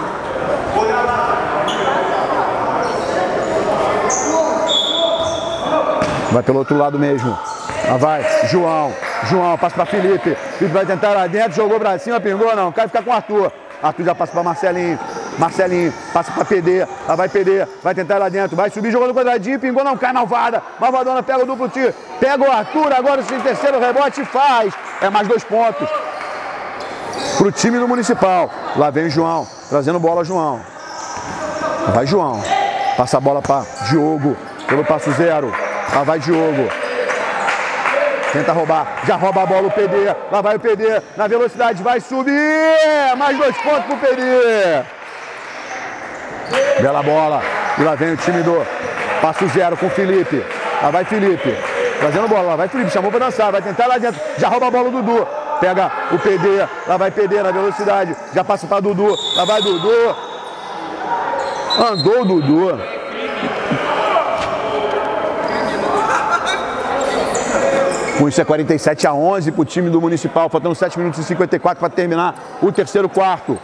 S1: Vai pelo outro lado mesmo. Lá vai, João. João, passa pra Felipe. Felipe vai tentar lá dentro, jogou pra cima, pingou, não. Quer ficar com o Arthur. Arthur já passa pra Marcelinho. Marcelinho, passa pra PD. Lá vai PD, vai tentar lá dentro. Vai subir, jogou no quadradinho, pingou, não. Cai Malvada. Malvadona pega o duplo tiro. Pega o Arthur, agora o terceiro rebote e faz. É mais 2 pontos pro time do Municipal. Lá vem o João, trazendo bola João. Lá vai João. Passa a bola pra Diogo, pelo passo 0. Lá vai Diogo. Tenta roubar, já rouba a bola o PD. Lá vai o PD, na velocidade, vai subir. Mais 2 pontos pro PD. Bela bola. E lá vem o time do passo 0 com o Felipe. Lá vai Felipe. Trazendo bola, lá vai Felipe, chamou pra dançar. Vai tentar lá dentro, já rouba a bola o Dudu. Pega o PD, lá vai PD na velocidade. Já passa pra Dudu, lá vai Dudu. Andou o Dudu. Com isso é 47-11 para o time do Municipal, faltando 7 minutos e 54 para terminar o terceiro quarto.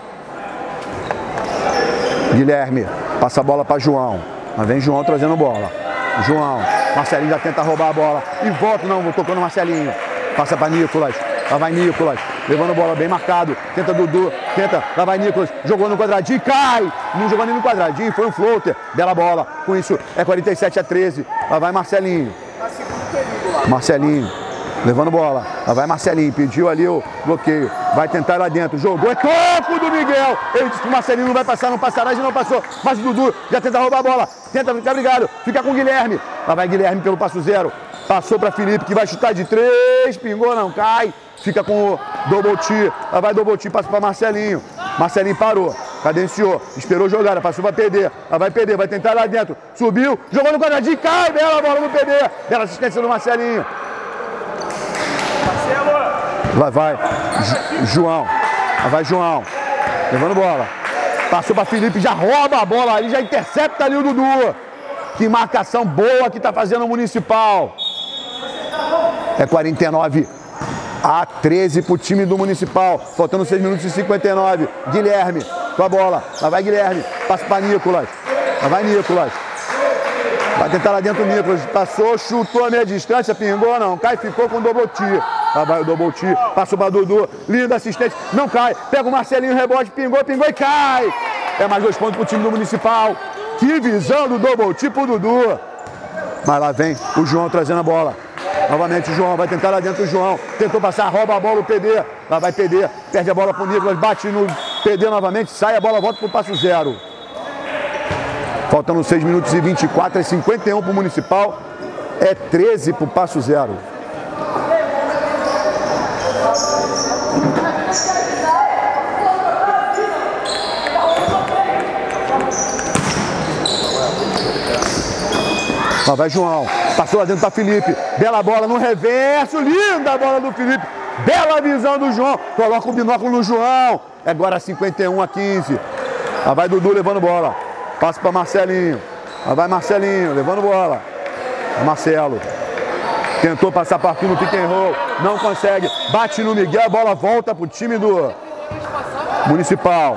S1: Guilherme passa a bola para João. Lá vem João trazendo bola. João, Marcelinho já tenta roubar a bola e volta, não, tocou no Marcelinho. Passa para Nicolas, lá vai Nicolas, levando bola bem marcado. Tenta Dudu, tenta, lá vai Nicolas, jogou no quadradinho, cai! Não jogou nem no quadradinho, foi um floater. Bela bola, com isso é 47-13. Lá vai Marcelinho. Marcelinho, levando bola. Lá vai Marcelinho, pediu ali o bloqueio. Vai tentar lá dentro, jogou, é toco do Miguel. Ele disse que o Marcelinho não vai passar, não passará, já não passou. Mas o Dudu já tenta roubar a bola. Tenta ficar ligado, fica com o Guilherme. Lá vai Guilherme pelo passo 0. Passou para Felipe, que vai chutar de 3. Pingou, não cai. Fica com o Dobolti. Lá vai Dobolti, passa para Marcelinho. Marcelinho parou. Cadenciou, esperou jogada, passou para PD. Lá vai PD, vai tentar lá dentro. Subiu, jogou no quadradinho, cai, bela bola no PD. Bela assistência do Marcelinho. Lá vai João. Lá vai João. Levando bola. Passou para Felipe, já rouba a bola ali, já intercepta ali o Dudu. Que marcação boa que tá fazendo o Municipal. É 49-13 pro time do Municipal. Faltando 6 minutos e 59. Guilherme com a bola. Lá vai Guilherme. Passa para Nicolas. Lá vai Nicolas. Vai tentar lá dentro o Nicolas. Passou, chutou a meia distância. Pingou, não cai. Ficou com o Dobolti. Lá vai o Dobolti. Passou para Dudu. Linda assistente. Não cai. Pega o Marcelinho, rebote. Pingou e cai. É mais 2 pontos pro time do Municipal. Que visão do Dobolti pro Dudu. Mas lá vem o João trazendo a bola. Novamente o João, vai tentar lá dentro o João. Tentou passar, rouba a bola o PD. Lá vai PD, perde a bola pro Nicolas, bate no PD novamente, sai a bola, volta pro passo 0. Faltando 6 minutos e 24, é 51 pro Municipal. É 13 pro passo 0. Lá vai João, passou lá dentro para Felipe, bela bola no reverso, linda a bola do Felipe, bela visão do João, coloca o binóculo no João, é agora 51-15, lá vai Dudu levando bola, passa para Marcelinho, lá vai Marcelinho levando bola, Marcelo, tentou passar para Arthur no pick and roll, não consegue, bate no Miguel, a bola volta para o time do Municipal,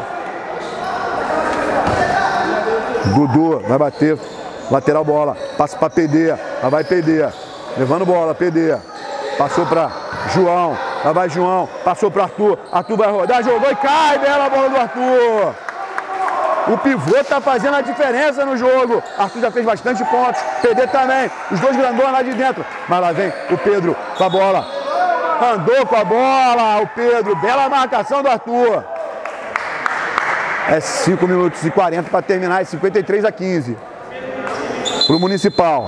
S1: Dudu vai bater. Lateral bola, passa para PD, lá vai PD, levando bola, PD, passou para João, lá vai João, passou para Arthur, Arthur vai rodar, jogou e cai, bela bola do Arthur. O pivô tá fazendo a diferença no jogo, Arthur já fez bastante pontos, PD também, os dois grandões lá de dentro, mas lá vem o Pedro com a bola, andou com a bola, o Pedro, bela marcação do Arthur. É 5 minutos e 40 para terminar, é 53-15. Pro Municipal.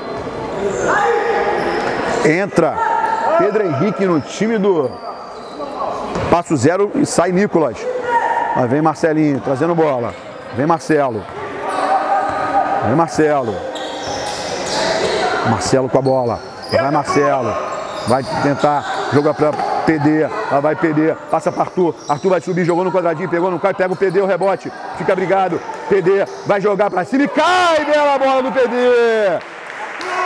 S1: Entra Pedro Henrique no time do passo 0 e sai Nicolas. Lá vem Marcelinho trazendo bola. Vem Marcelo. Vem Marcelo. Marcelo com a bola. Vai Marcelo. Vai tentar jogar para PD. Lá vai PD. Passa para Arthur. Arthur vai subir, jogou no quadradinho, pegou no cai, pega o PD, o rebote. Fica brigado. PD vai jogar para cima e cai, bela bola do PD.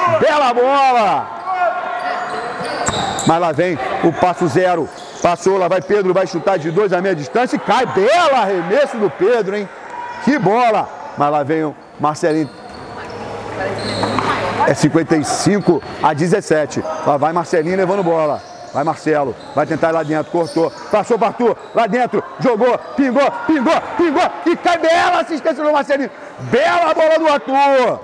S1: bela bola! Mas lá vem o passo zero. Passou, lá vai Pedro, vai chutar de 2 a meia distância e cai. Bela arremesso do Pedro, hein? Que bola! Mas lá vem o Marcelinho. É 55 a 17. Lá vai Marcelinho levando bola. Vai Marcelo, vai tentar ir lá dentro, cortou. Passou para Arthur, lá dentro, jogou, pingou, pingou, pingou. E cai bela assistência do Marcelinho. Bela bola do Arthur.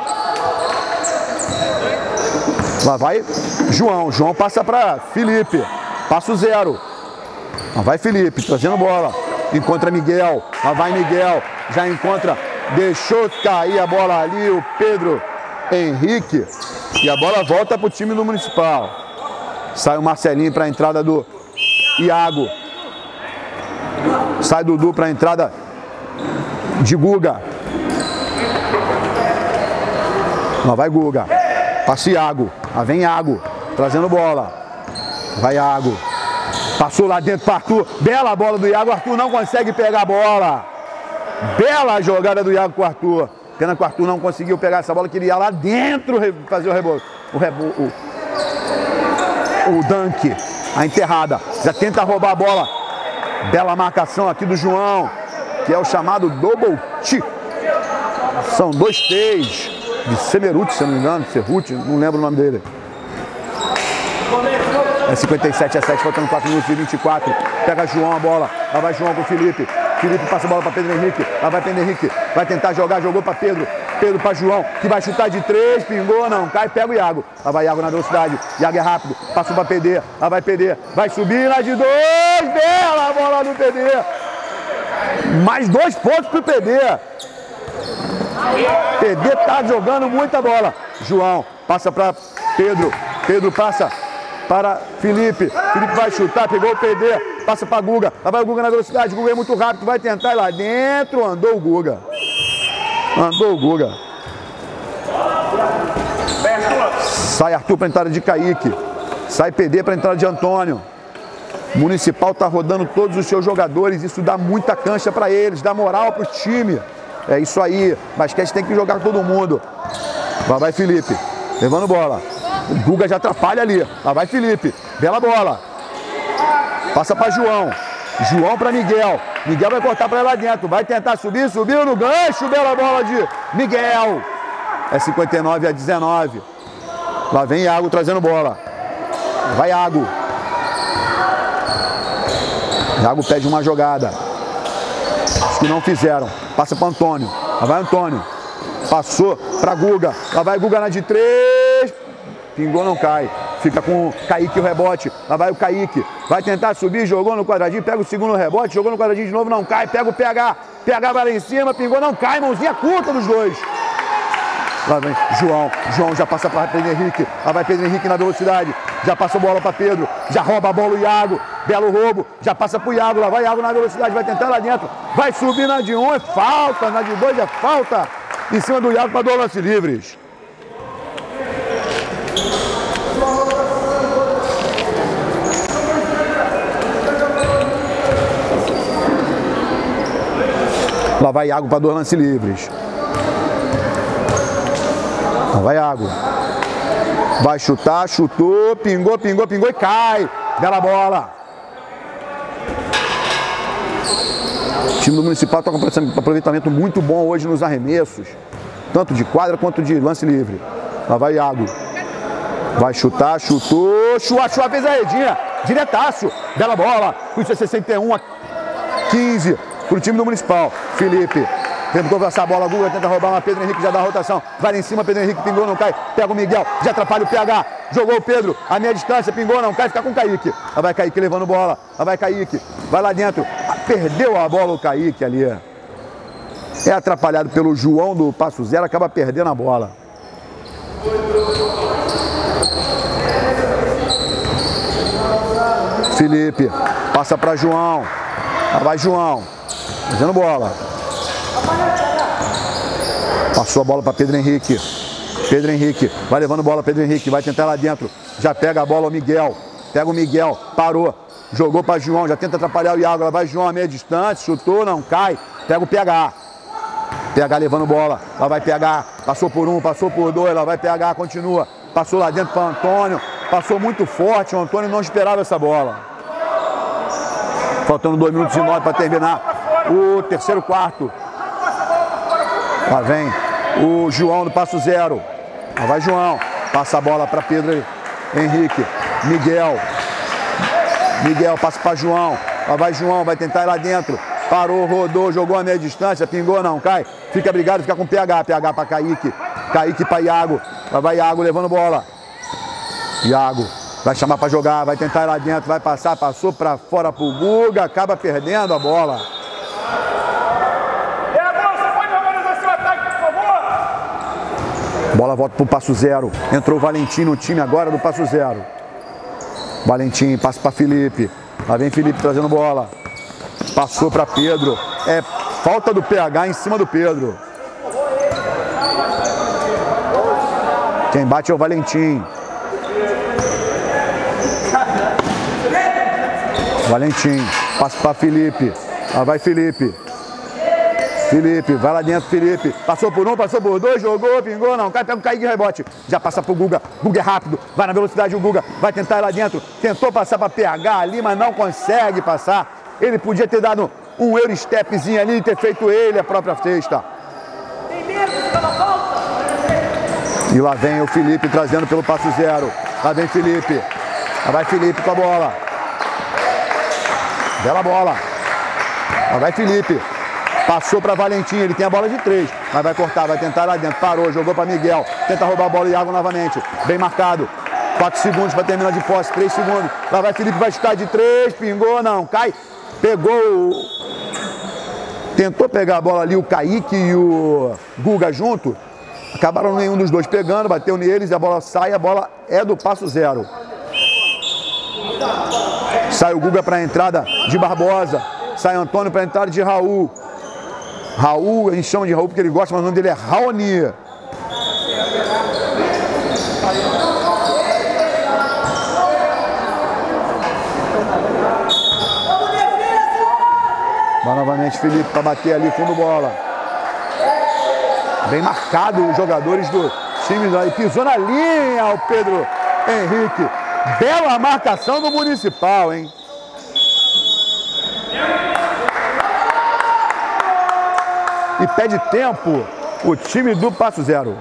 S1: Lá vai João. João passa para Felipe. Passo zero. Lá vai Felipe, trazendo bola. Encontra Miguel. Lá vai Miguel. Já encontra. Deixou cair a bola ali o Pedro Henrique. E a bola volta para o time do Municipal. Sai o Marcelinho para a entrada do Iago. Sai Dudu para a entrada de Guga. Lá vai Guga. Passa Iago. Lá vem Iago. Trazendo bola. Vai Iago. Passou lá dentro para Arthur. Bela bola do Iago. Arthur não consegue pegar a bola. Bela jogada do Iago com o Arthur. Pena que o Arthur não conseguiu pegar essa bola. Queria ir lá dentro fazer o dunk. A enterrada. Já tenta roubar a bola. Bela marcação aqui do João. Que é o chamado double T. São 2 T's. De Semeruti, se eu não me engano. Cerruti, não lembro o nome dele. É 57 a 7, faltando 4 minutos e 24. Pega João a bola. Lá vai João com o Felipe. Felipe passa a bola para Pedro Henrique. Lá vai Pedro Henrique. Vai tentar jogar. Jogou para Pedro. Pedro para João. Que vai chutar de 3. Pingou, não. Cai, pega o Iago. Lá vai Iago na velocidade. Iago é rápido. Passou para PD. Lá vai PD. Vai subir lá de 2. Bela bola do PD. Mais 2 pontos para o PD. PD tá jogando muita bola. João passa para Pedro. Pedro passa para Felipe. Felipe vai chutar, pegou o PD, passa para Guga. Lá vai o Guga na velocidade. Guga é muito rápido, vai tentar ir lá dentro. Andou o Guga. Andou o Guga. Sai Arthur para a entrada de Kaique. Sai PD para a entrada de Antônio. O Municipal está rodando todos os seus jogadores. Isso dá muita cancha para eles, dá moral para o time. É isso aí. Basquete tem que jogar todo mundo. Lá vai Felipe, levando bola. O Guga já atrapalha ali. Lá vai Felipe. Bela bola. Passa para João. João para Miguel. Miguel vai cortar para lá dentro. Vai tentar subir. Subiu no gancho. Bela bola de Miguel. É 59 a 19. Lá vem Iago trazendo bola. Vai Iago. Iago pede uma jogada. Os que não fizeram. Passa para Antônio. Lá vai Antônio. Passou para Guga. Lá vai Guga na de 3. Pingou, não cai. Fica com o Kaique o rebote. Lá vai o Kaique. Vai tentar subir, jogou no quadradinho. Pega o segundo rebote, jogou no quadradinho de novo, não cai. Pega o PH. PH vai lá em cima, pingou, não cai. Mãozinha curta dos dois. Lá vem João. João já passa para Pedro Henrique. Lá vai Pedro Henrique na velocidade. Já passa a bola para Pedro. Já rouba a bola o Iago. Belo roubo. Já passa para o Iago. Lá vai Iago na velocidade. Vai tentar lá dentro. Vai subir na de 1. É falta. Na de 2 é falta. Em cima do Iago para 2 lances livres. Lá vai Iago para 2 lances livres. Lá vai Iago. Vai chutar, chutou, pingou, pingou, pingou e cai. Bela bola. O time do Municipal está com um aproveitamento muito bom hoje nos arremessos. Tanto de quadra quanto de lance livre. Lá vai Iago. Vai chutar, chutou. Chua fez a redinha. Diretaço. Bela bola. Isso é 61 a 15 para o time do Municipal. Felipe. Tentou passar a bola, Guga tenta roubar, mas Pedro Henrique já dá a rotação. Vai lá em cima, Pedro Henrique pingou, não cai. Pega o Miguel, já atrapalha o PH. Jogou o Pedro, a meia distância, pingou, não cai, fica com o Kaique. Lá vai Kaique levando bola, lá vai Kaique. Vai lá dentro, perdeu a bola o Kaique ali. É atrapalhado pelo João do Passo Zero, acaba perdendo a bola. Felipe, passa para João. Lá vai João, fazendo bola. Passou a bola para Pedro Henrique. Pedro Henrique vai levando bola, Pedro Henrique vai tentar lá dentro. Já pega a bola o Miguel. Pega o Miguel, parou. Jogou para João, já tenta atrapalhar o Iago. Lá vai João a meia distância, chutou, não cai. Pega o PH. PH levando bola. Lá vai PH. Passou por um, passou por dois. Lá vai PH, continua. Passou lá dentro para Antônio. Passou muito forte. O Antônio não esperava essa bola. Faltando 2 minutos e 9 para terminar o terceiro quarto. Lá vem o João do Passo Zero. Lá vai João. Passa a bola para Pedro Henrique. Miguel. Miguel passa para João. Lá vai João, vai tentar ir lá dentro. Parou, rodou, jogou a meia distância. Pingou, não, cai. Fica brigado, fica com PH. PH para Kaique. Kaique para Iago. Lá vai Iago levando bola. Iago vai chamar para jogar, vai tentar ir lá dentro, vai passar, passou para fora pro Guga, acaba perdendo a bola.
S2: Você pode organizar seu ataque, por favor?
S1: Bola volta pro Passo Zero. Entrou o Valentim no time agora do Passo Zero. Valentim, passa para Felipe. Lá vem Felipe trazendo bola. Passou para Pedro. É falta do PH em cima do Pedro. Quem bate é o Valentim. Valentim, passa para Felipe. Lá vai Felipe. Felipe, vai lá dentro, Felipe. Passou por um, passou por dois, jogou, pingou, não. Cai, pega o Kaique de rebote. Já passa pro Guga. Guga é rápido, vai na velocidade o Guga. Vai tentar ir lá dentro. Tentou passar para PH ali, mas não consegue passar. Ele podia ter dado um Eurostepzinho ali e ter feito ele a própria cesta. E lá vem o Felipe trazendo pelo Passo Zero. Lá vem Felipe. Lá vai Felipe com a bola. Bela bola. Lá vai Felipe. Passou para Valentim, ele tem a bola de 3. Mas vai cortar, vai tentar lá dentro. Parou, jogou para Miguel. Tenta roubar a bola e Iago novamente. Bem marcado. 4 segundos para terminar de posse, 3 segundos. Lá vai Felipe, vai chutar de 3. Pingou, não. Cai. Pegou. Tentou pegar a bola ali o Kaique e o Guga junto. Acabaram nenhum dos dois pegando, bateu neles e a bola sai. A bola é do Passo Zero. Sai o Guga para a entrada de Barbosa. Sai Antônio para a entrada de Raul. Raul, a gente chama de Raul porque ele gosta, mas o nome dele é Raoni. Vai novamente Felipe para bater ali, fundo bola. Bem marcado os jogadores do time. Pisou na linha o Pedro Henrique. Bela marcação do Municipal, hein? E pede tempo o time do Passo Zero.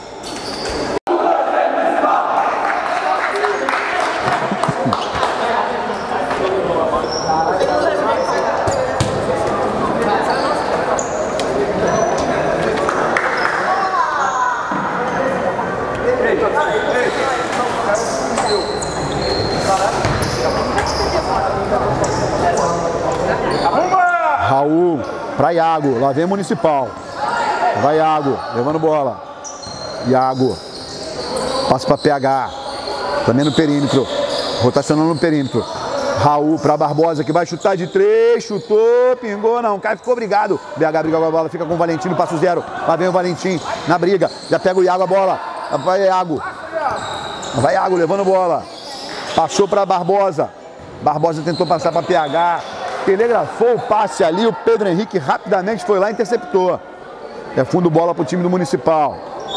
S1: Raul para Iago, lá vem o Municipal. Vai Iago, levando bola. Iago, passa para PH, também no perímetro, rotacionando no perímetro. Raul para Barbosa, que vai chutar de 3, chutou, pingou, não, cai, ficou obrigado. BH briga com a bola, fica com o Valentim no Passo Zero. Lá vem o Valentim na briga, já pega o Iago a bola. Vai Iago. Vai Iago levando bola. Passou para Barbosa. Barbosa tentou passar para PH. Telegrafou o passe ali, o Pedro Henrique rapidamente foi lá e interceptou. É fundo bola para o time do Municipal.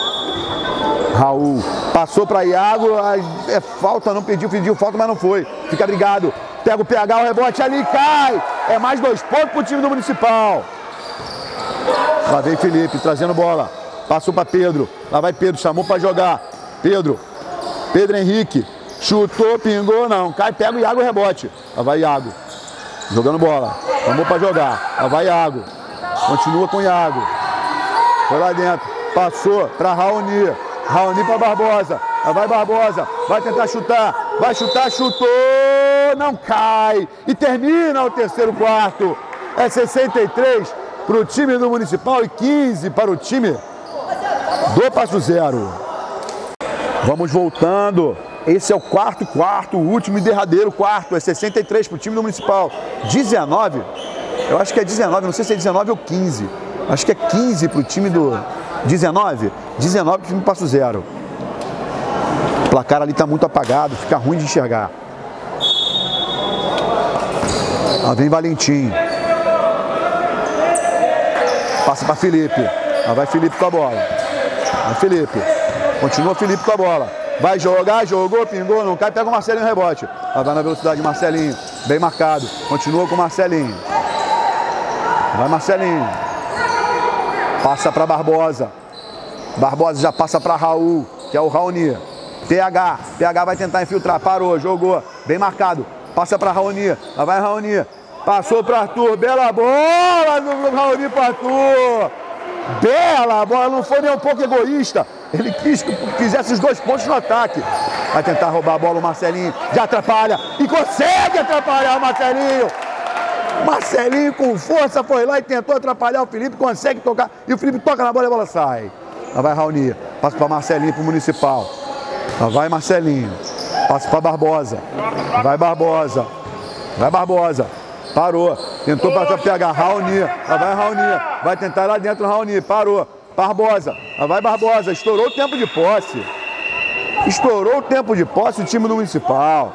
S1: Raul passou para Iago, é falta, não pediu falta, mas não foi. Fica brigado, pega o PH, o rebote ali, cai. É mais 2 pontos para o time do Municipal. Lá vem Felipe trazendo bola. Passou para Pedro, lá vai Pedro, chamou para jogar. Pedro Henrique, chutou, pingou, não, cai, pega o Iago, o rebote. Lá vai Iago. Jogando bola, chamou para jogar, lá vai Iago, continua com Iago, foi lá dentro, passou para Raoni para Barbosa, lá vai Barbosa, vai tentar chutar, vai chutar, chutou, não cai, e termina o terceiro quarto, é 63 para o time do Municipal e 15 para o time do Passo Zero. Vamos voltando. Esse é o quarto, o último e derradeiro quarto. É 63 para o time do Municipal. 19, eu acho que é 19, não sei se é 19 ou 15. Acho que é 15 para o time do... 19? 19 para o time do Passo Zero. O placar ali está muito apagado, fica ruim de enxergar. Lá vem Valentim. Passa para Felipe. Lá vai Felipe com a bola. Vai Felipe. Continua Felipe com a bola. Vai jogar, jogou, pingou, não cai, pega o Marcelinho no rebote. Lá vai na velocidade, Marcelinho. Bem marcado. Continua com o Marcelinho. Vai Marcelinho. Passa para Barbosa. Barbosa já passa para Raul, que é o Raoni. PH vai tentar infiltrar, parou, jogou, bem marcado. Passa para Raoni, lá vai Raoni. Passou para Arthur, bela bola do Raoni para Arthur. Bela bola, não foi nem um pouco egoísta. Ele quis que fizesse os 2 pontos no ataque. Vai tentar roubar a bola o Marcelinho, já atrapalha e consegue atrapalhar o Marcelinho. Marcelinho com força foi lá e tentou atrapalhar o Felipe, consegue tocar. E o Felipe toca na bola e a bola sai. Lá vai Raoni, passa para Marcelinho, para o Municipal. Lá vai Marcelinho, passa para Barbosa. Vai Barbosa. Vai Barbosa. Parou. Tentou passar para PH. Raoni. Lá vai Raoni. Vai tentar lá dentro Raoni. Parou. Barbosa. Lá vai Barbosa. Estourou o tempo de posse. Estourou o tempo de posse o time do Municipal.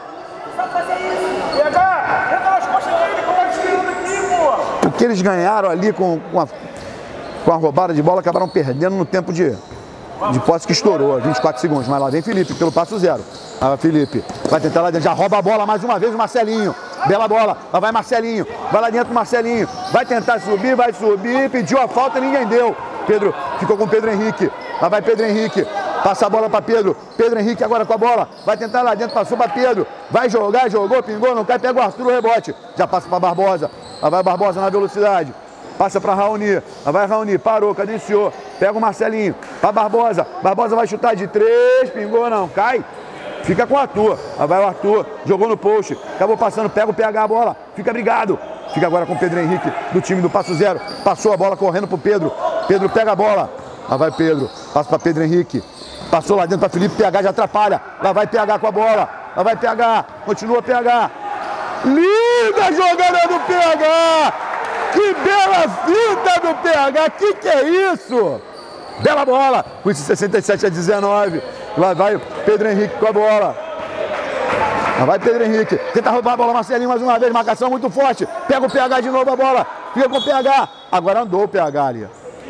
S1: O que eles ganharam ali com a roubada de bola, acabaram perdendo no tempo de posse que estourou, 24 segundos. Mas lá vem Felipe pelo passo 0. Lá Felipe, vai tentar lá dentro, já rouba a bola mais uma vez o Marcelinho. Bela bola, lá vai Marcelinho, vai lá dentro o Marcelinho. Vai tentar subir, vai subir, pediu a falta, ninguém deu. Pedro, ficou com o Pedro Henrique. Lá vai Pedro Henrique, passa a bola para Pedro. Pedro Henrique agora com a bola, vai tentar lá dentro, passou para Pedro. Vai jogar, jogou, pingou, não cai, pega o Arthur, o rebote. Já passa para Barbosa, lá vai Barbosa na velocidade. Passa para Raoni, lá vai Raoni, parou, cadenciou, pega o Marcelinho, para Barbosa, Barbosa vai chutar de 3, pingou, não, cai, fica com o Arthur, lá vai o Arthur, jogou no post, acabou passando, pega o PH a bola, fica brigado, fica agora com o Pedro Henrique, do time do Passo 0, passou a bola correndo pro Pedro, Pedro pega a bola, lá vai Pedro, passa para Pedro Henrique, passou lá dentro para Felipe, PH já atrapalha, lá vai PH com a bola, lá vai PH, continua PH, linda jogada do PH! Que bela finta do PH, que é isso? Bela bola, com isso 67-19. Lá vai Pedro Henrique com a bola. Lá vai Pedro Henrique, tenta roubar a bola, Marcelinho mais uma vez, marcação muito forte. Pega o PH de novo a bola, fica com o PH. Agora andou o PH ali.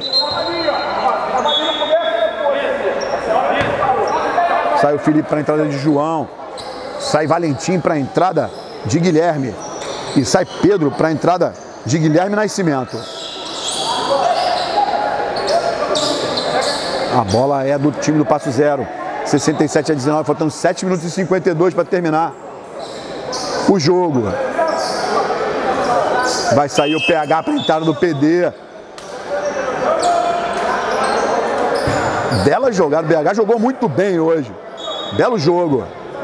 S1: Sai o Felipe para a entrada de João. Sai Valentim para a entrada de Guilherme. E sai Pedro para a entrada de Guilherme Nascimento. A bola é do time do Passo 0. 67-19, faltando 7 minutos e 52 para terminar o jogo. Vai sair o PH para a entrada do PD. Bela jogada, o BH jogou muito bem hoje. Belo jogo.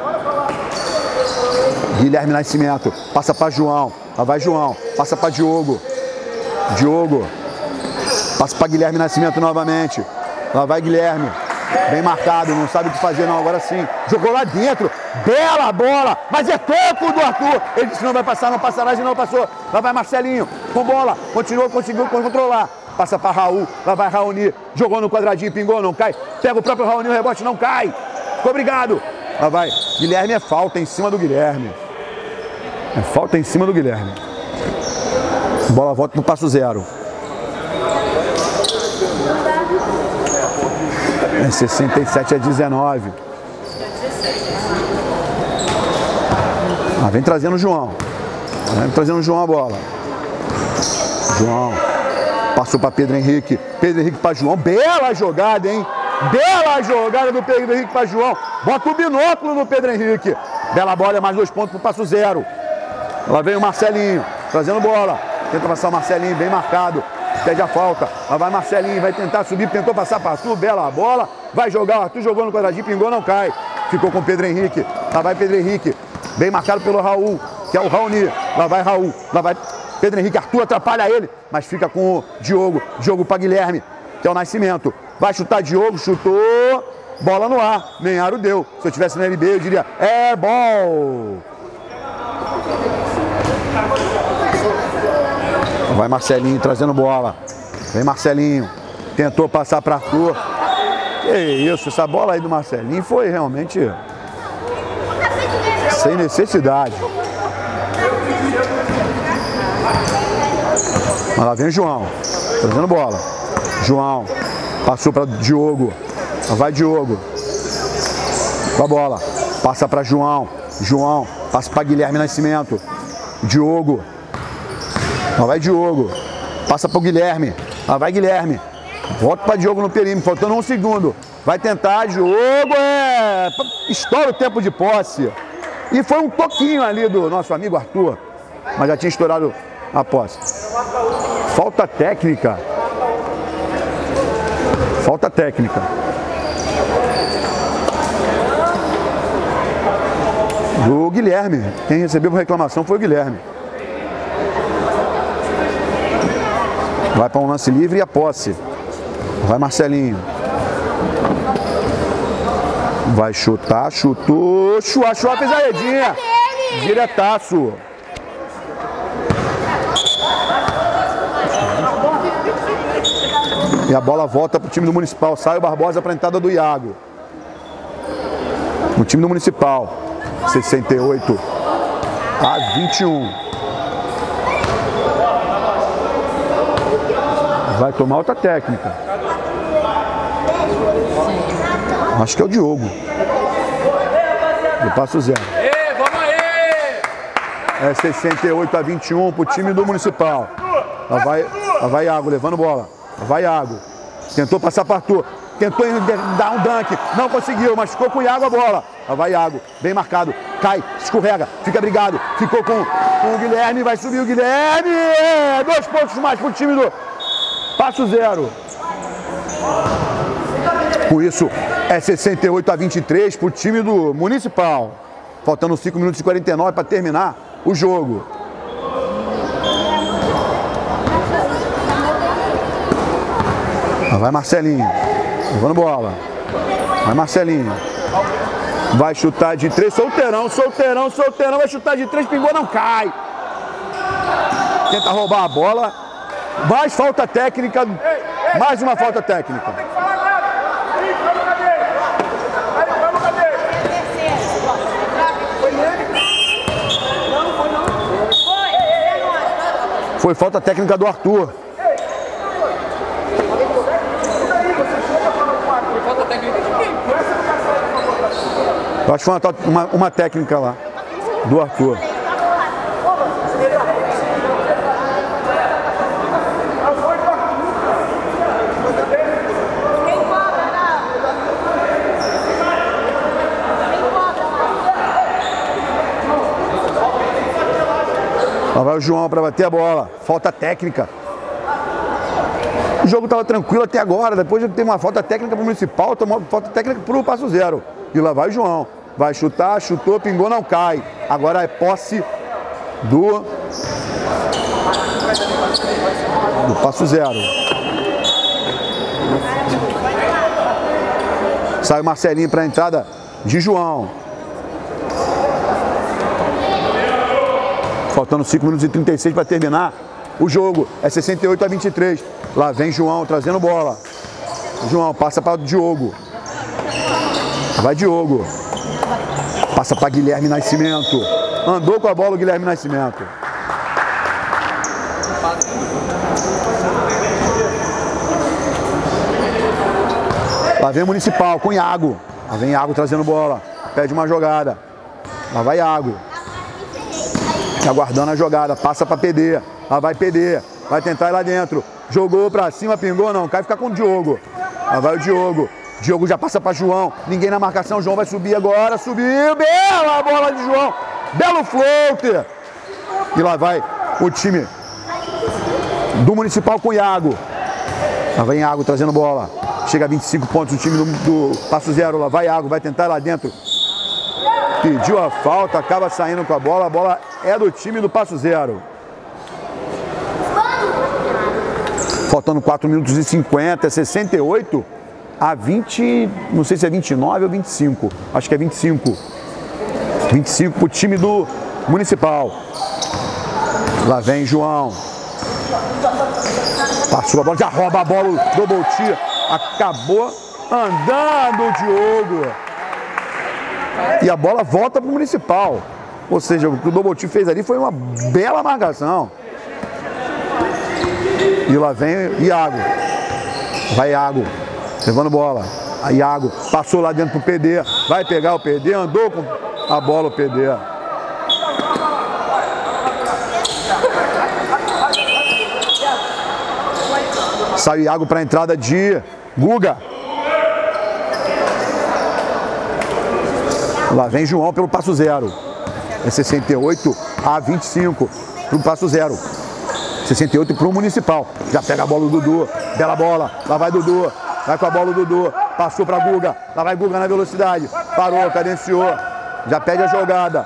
S1: Guilherme Nascimento, passa para João. Lá vai João, passa para Diogo. Diogo, passa para Guilherme Nascimento novamente. Lá vai Guilherme, bem marcado, não sabe o que fazer não, agora sim. Jogou lá dentro, bela bola, mas é toco do Arthur. Ele disse não vai passar, não passará, e não passou. Lá vai Marcelinho, com bola, continuou, conseguiu controlar. Passa para Raul, lá vai Raoni, jogou no quadradinho, pingou, não cai. Pega o próprio Raoni, o rebote não cai. Ficou obrigado. Lá vai, Guilherme, é falta em cima do Guilherme. É falta em cima do Guilherme. Bola volta no Passo 0. É 67-19. Vem trazendo o João. Vem trazendo o João a bola. João. Passou para Pedro Henrique. Pedro Henrique para João. Bela jogada, hein? Bela jogada do Pedro Henrique para João. Bota o binóculo no Pedro Henrique. Bela bola, é mais 2 pontos para o Passo 0. Lá vem o Marcelinho, trazendo bola. Tenta passar o Marcelinho, bem marcado. Pede a falta. Lá vai Marcelinho, vai tentar subir, tentou passar para Arthur. Bela bola. Vai jogar, o Arthur jogou no quadradinho, pingou, não cai. Ficou com o Pedro Henrique. Lá vai Pedro Henrique, bem marcado pelo Raul, que é o Raoni. Lá vai Raul, lá vai Pedro Henrique. Arthur atrapalha ele, mas fica com o Diogo. Diogo para Guilherme, que é o Nascimento. Vai chutar Diogo, chutou. Bola no ar, nem aro deu. Se eu tivesse na LB, eu diria, é bom. Vai Marcelinho trazendo bola. Vem Marcelinho. Tentou passar para Arthur. Que isso, essa bola aí do Marcelinho foi realmente sem necessidade. Lá vem o João. Trazendo bola. João. Passou para Diogo. Vai Diogo. Com a bola. Passa para João. João. Passa para Guilherme Nascimento. Diogo. Vai Diogo. Passa para o Guilherme. Vai Guilherme. Volta para Diogo no perímetro. Faltando 1 segundo. Vai tentar. Diogo. Estoura o tempo de posse. E foi um toquinho ali do nosso amigo Arthur. Mas já tinha estourado a posse. Falta técnica. Falta técnica. Do Guilherme. Quem recebeu a reclamação foi o Guilherme. Vai para um lance livre e a posse. Vai Marcelinho. Vai chutar, chutou. Chua, fez a redinha. Diretaço. E a bola volta para o time do Municipal. Sai o Barbosa para a entrada do Iago. O time do Municipal. 68 a 21. Vai tomar outra técnica. Acho que é o Diogo. Do Passo Zero. É 68 a 21 para o time do Municipal. Lá vai Iago, levando bola. Lá vai Iago. Tentou passar para Arthur. Tentou dar um dunk. Não conseguiu, mas ficou com o Iago a bola. Lá vai Iago. Bem marcado. Cai, escorrega. Fica brigado. Ficou com o Guilherme. Vai subir o Guilherme. 2 pontos mais para o time do Passo Zero. Com isso, é 68 a 23 para o time do Municipal. Faltando 5 minutos e 49 para terminar o jogo. Vai Marcelinho. Levando bola. Vai Marcelinho. Vai chutar de 3. Solteirão. Vai chutar de 3. Pingou, não cai. Tenta roubar a bola. Mais falta técnica. Mais uma falta técnica. Foi falta técnica do Arthur. Eu acho que foi uma técnica lá do Arthur. Lá vai o João para bater a bola. Falta técnica. O jogo estava tranquilo até agora. Depois tem uma falta técnica para o Municipal, tomou falta técnica para o Passo Zero. E lá vai o João. Vai chutar, chutou, pingou, não cai. Agora é posse do Passo Zero. Sai o Marcelinho para a entrada de João. Faltando 5 minutos e 36 para terminar o jogo. É 68 a 23. Lá vem João trazendo bola. João passa para o Diogo. Vai Diogo. Passa para Guilherme Nascimento. Andou com a bola o Guilherme Nascimento. Lá vem o Municipal com Iago. Lá vem Iago trazendo bola. Pede uma jogada. Lá vai Iago. Aguardando a jogada. Passa para PD. Lá vai PD. Vai tentar ir lá dentro. Jogou para cima, pingou, não. Cai, fica com o Diogo. Lá vai o Diogo. Diogo já passa para João. Ninguém na marcação. João vai subir agora. Subiu. Bela bola de João. Belo floater. E lá vai o time do Municipal com Iago. Lá vem Iago trazendo bola. Chega a 25 pontos o time do Passo Zero. Lá vai Iago. Vai tentar ir lá dentro. Pediu a falta. Acaba saindo com a bola. A bola é do time do Passo Zero. Faltando 4 minutos e 50. É 68 a 20, não sei se é 29 ou 25. Acho que é 25. 25 para o time do Municipal. Lá vem João. Passou a bola, já rouba a bola, o double team. Acabou andando o Diogo. E a bola volta para o Municipal. Ou seja, o que o double team fez ali foi uma bela marcação. E lá vem Iago. Vai Iago. Levando bola. A Iago passou lá dentro pro PD. Vai pegar o PD, andou com a bola o PD. Sai o Iago para a entrada de Guga. Lá vem João pelo passo zero. É 68-25 pro passo zero. 68 pro Municipal. Já pega a bola o Dudu. Bela bola. Lá vai Dudu. Vai com a bola o Dudu. Passou pra Guga. Lá vai Guga na velocidade. Parou, cadenciou. Já pede a jogada.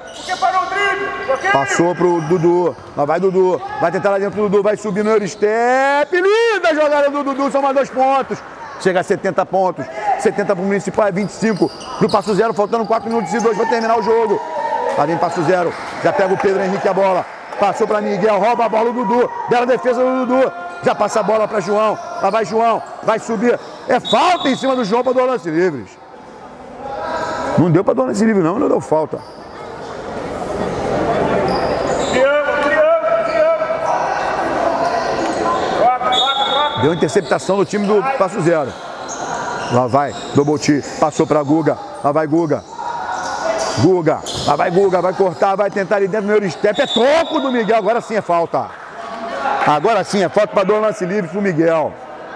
S1: Passou pro Dudu. Lá vai Dudu. Vai tentar lá dentro do Dudu. Vai subir no Eurostep. Linda jogada do Dudu. São mais 2 pontos. Chega a 70 pontos. 70 pro Municipal. É 25 pro passo zero. Faltando 4 minutos e 2 para terminar o jogo. Lá vem passo zero. Já pega o Pedro Henrique a bola. Passou para Miguel. Rouba a bola do Dudu. Bela defesa do Dudu. Já passa a bola para João. Lá vai João. Vai subir. É falta em cima do João para doar lance livres. Não deu para doar lance livre, não. Não deu falta. Deu interceptação do time do passo zero. Lá vai Doboti. Passou para Guga. Lá vai Guga. Guga. Lá vai Guga. Vai cortar. Vai tentar ali dentro do Eurostep. É troco do Miguel. Agora sim é falta. Agora sim é falta para doar lance livre pro Miguel.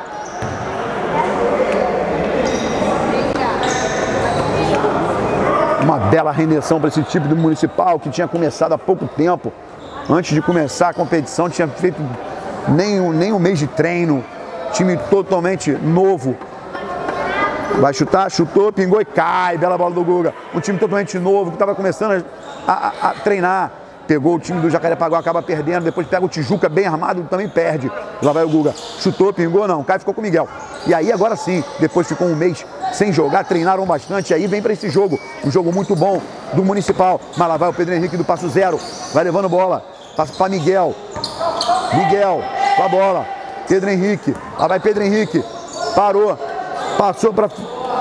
S1: Uma bela rendição para esse time do Municipal que tinha começado há pouco tempo. Antes de começar a competição, tinha feito nem um mês de treino. Time totalmente novo. Vai chutar, chutou, pingou e cai. Bela bola do Guga. Um time totalmente novo que estava começando a treinar. Pegou o time do Jacarepaguá, acaba perdendo. Depois pega o Tijuca bem armado, também perde. Lá vai o Guga. Chutou, pingou, não. Cai, ficou com o Miguel. E aí agora sim, depois ficou um mês sem jogar, treinaram bastante. E aí vem para esse jogo. Um jogo muito bom do Municipal. Mas lá vai o Pedro Henrique do passo zero. Vai levando bola. Passa para Miguel. Miguel com a bola. Pedro Henrique. Lá vai Pedro Henrique. Parou. Passou para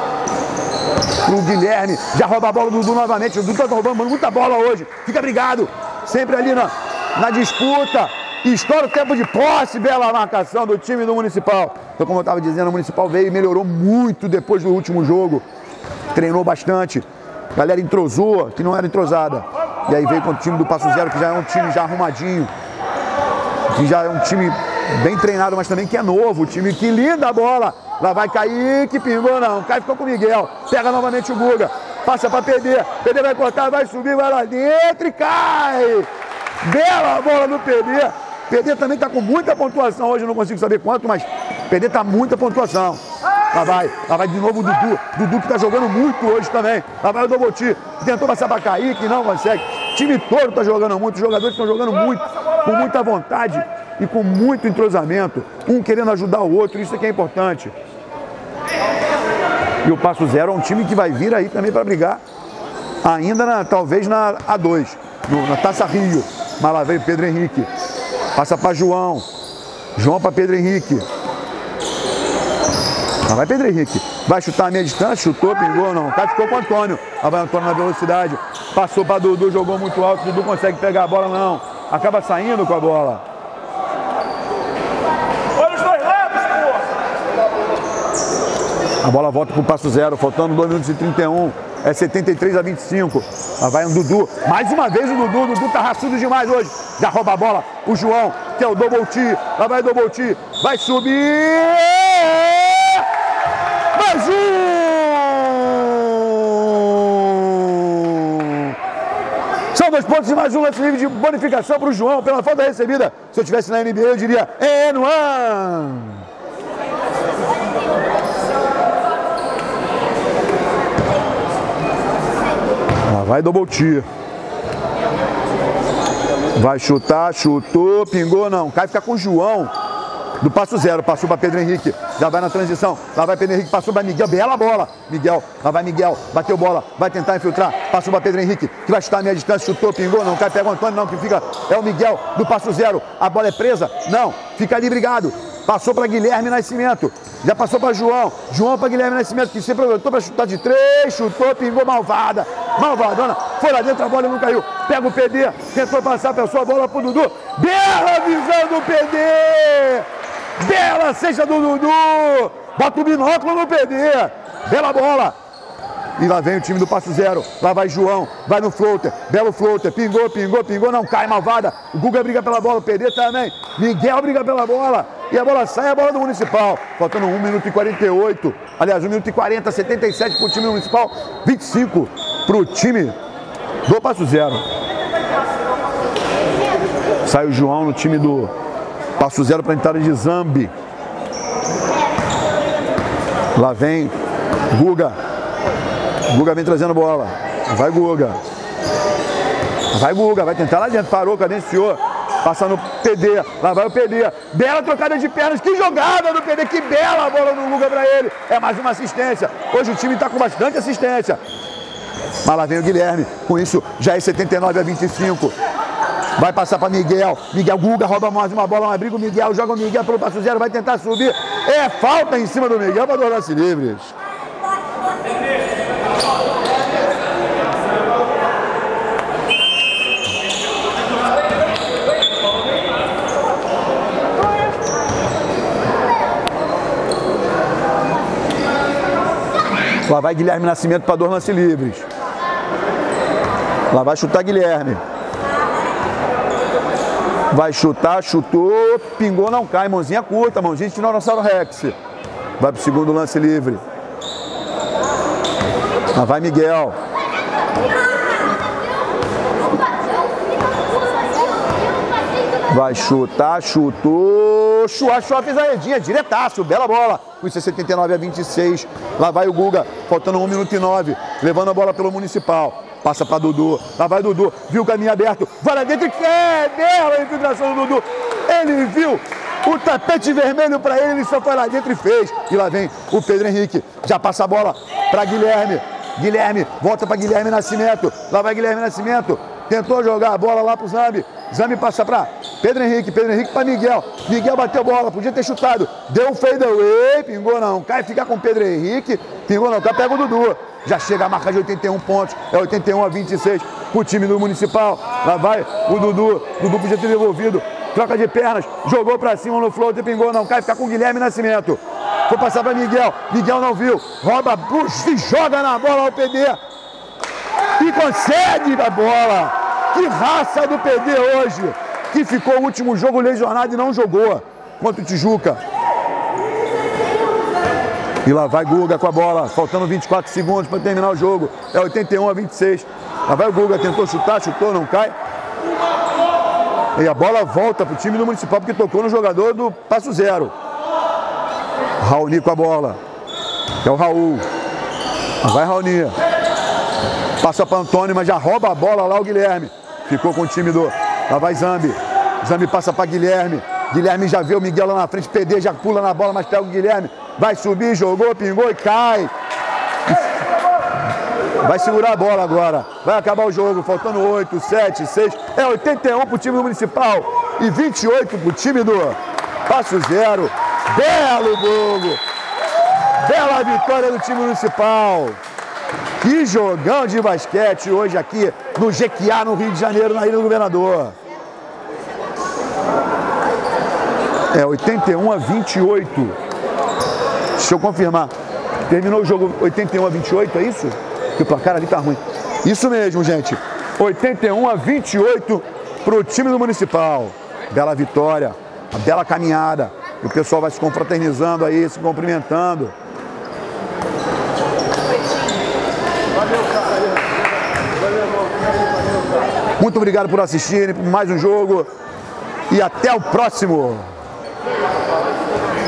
S1: o Guilherme. Já rouba a bola do Dudu novamente. O Dudu tá roubando muita bola hoje. Fica brigado. Sempre ali na disputa. Estoura o tempo de posse. Bela marcação do time do Municipal. Então, como eu estava dizendo, o Municipal veio e melhorou muito depois do último jogo. Treinou bastante. A galera entrosou, que não era entrosada. E aí veio com o time do Passo Zero, que já é um time já arrumadinho. Que já é um time bem treinado, mas também que é novo. O time que linda a bola. Lá vai Kaique, pingou não. Kaique ficou com o Miguel. Pega novamente o Guga. Passa para PD. PD vai cortar, vai subir, vai lá dentro e cai. Bela bola do PD. PD também está com muita pontuação hoje, não consigo saber quanto, mas PD está muita pontuação. Lá vai de novo o Dudu. Dudu que está jogando muito hoje também. Lá vai o Doboti. Tentou passar para Kaique, não consegue. O time todo está jogando muito, os jogadores estão jogando muito, com muita vontade e com muito entrosamento. Um querendo ajudar o outro, isso aqui é importante. E o Passo Zero é um time que vai vir aí também para brigar, ainda talvez na A2, na Taça Rio. Mas lá veio Pedro Henrique. Passa para João. João para Pedro Henrique. Lá vai Pedro Henrique. Vai chutar a meia distância, chutou, pingou, não. Cá ficou com o Antônio. Lá vai o Antônio na velocidade. Passou para Dudu, jogou muito alto. Dudu consegue pegar a bola, não. Acaba saindo com a bola.
S2: Olha os dois lados, pô!
S1: A bola volta para o Passo Zero, faltando 2 minutos e 31. É 73-25. Lá vai o Dudu. Mais uma vez o Dudu. O Dudu tá raçudo demais hoje. Já rouba a bola. O João, que é o Doboti. Lá vai o Doboti. Vai subir. Mais um! São 2 pontos e mais um lance livre de bonificação para o João pela falta recebida. Se eu estivesse na NBA, eu diria N1. Lá vai Doboti. Vai chutar, chutou, pingou, não. Cai, fica com o João. Do Passo Zero, passou para Pedro Henrique, já vai na transição, lá vai Pedro Henrique, passou para Miguel, bela bola, Miguel, lá vai Miguel, bateu bola, vai tentar infiltrar, passou para Pedro Henrique, que vai chutar a meia distância, chutou, pingou, não cai, pega o Antônio, não, que fica, é o Miguel do Passo Zero, a bola é presa, não, fica ali brigado, passou para Guilherme Nascimento, já passou para João, João para Guilherme Nascimento, que se aproveitou para chutar de 3, chutou, pingou, malvada, malvadona, foi lá dentro, a bola não caiu, pega o PD, tentou passar, passou a bola pro Dudu, bela visão do PD! Bela cesta do Dudu! bota o binóculo no PD. Bela bola. E lá vem o time do Passo Zero. Lá vai João, vai no floater. Belo floater. Pingou, pingou, pingou. Não cai, malvada. O Guga briga pela bola, o PD também. Miguel briga pela bola. E a bola sai, a bola do Municipal. Faltando 1 minuto e 48. Aliás, 1 minuto e 40, 77 pro time do Municipal. 25 pro time do Passo Zero. Sai o João no time do Passo Zero para a entrada de Zambi. Lá vem Guga. Guga vem trazendo bola. Vai Guga. Vai Guga, vai tentar lá dentro. Parou, cadenciou. Passa no PD. Lá vai o PD. Bela trocada de pernas. Que jogada do PD. Que bela bola do Guga para ele. É mais uma assistência. Hoje o time está com bastante assistência. Mas lá vem o Guilherme. Com isso já é 79 a 25. Vai passar para Miguel. Miguel Guga rouba mais uma bola. Uma briga o Miguel. Joga o Miguel pelo Passo Zero. Vai tentar subir. É falta em cima do Miguel para doar lance livres. Lá vai Guilherme Nascimento para 2 lances livres. Lá vai chutar Guilherme. Vai chutar, chutou, pingou, não cai. Mãozinha curta, mãozinha de Tiranossauro Rex. Vai pro segundo lance livre. Lá vai Miguel. Vai chutar, chutou. Chua, fez a redinha, diretaço, bela bola. Com isso é 79 a 26. Lá vai o Guga, faltando 1 minuto e 9. Levando a bola pelo Municipal. Passa para Dudu. Lá vai Dudu. Viu o caminho aberto. Vai lá dentro e quer. Bela a infiltração do Dudu. Ele viu o tapete vermelho para ele. Ele só foi lá dentro e fez. E lá vem o Pedro Henrique. Já passa a bola para Guilherme. Guilherme volta para Guilherme Nascimento. Lá vai Guilherme Nascimento. Tentou jogar a bola lá pro Zambi. Zambi passa para Pedro Henrique para Miguel. Miguel bateu bola, podia ter chutado. Deu um fade away, pingou não. Cai, fica com Pedro Henrique. Pingou não, cai, pega o Dudu. Já chega a marca de 81 pontos. É 81 a 26 pro time do Municipal. Lá vai o Dudu. Dudu podia ter devolvido. Troca de pernas. Jogou para cima no floater, pingou não. Cai, fica com Guilherme Nascimento. Foi passar para Miguel. Miguel não viu. Rouba, se joga na bola ao PD. E consegue a bola. Que raça do PD hoje. Que ficou o último jogo lesionado e não jogou contra o Tijuca. E lá vai Guga com a bola, faltando 24 segundos para terminar o jogo. É 81 a 26. Lá vai o Guga, tentou chutar, chutou, não cai. E a bola volta para o time do Municipal, porque tocou no jogador do Passo Zero. Raoni com a bola. É o Raul. Lá vai Raoni. Passa para Antônio, mas já rouba a bola lá o Guilherme. Ficou com o time do... Lá vai Zambi. Zambi passa para Guilherme. Guilherme já vê o Miguel lá na frente. PD já pula na bola, mas pega o Guilherme. Vai subir, jogou, pingou e cai. Vai segurar a bola agora. Vai acabar o jogo. Faltando 8, 7, 6. É 81 para o time do Municipal. E 28 para o time do Passo Zero. Belo jogo. Bela vitória do time municipal. Que jogão de basquete hoje aqui no Jequiá, no Rio de Janeiro, na Ilha do Governador. É 81 a 28. Deixa eu confirmar. Terminou o jogo 81 a 28, é isso? Que o placar ali tá ruim. Isso mesmo, gente. 81 a 28 pro time do Municipal. Bela vitória, uma bela caminhada. E o pessoal vai se confraternizando aí, se cumprimentando. Muito obrigado por assistirem, por mais um jogo. E até o próximo.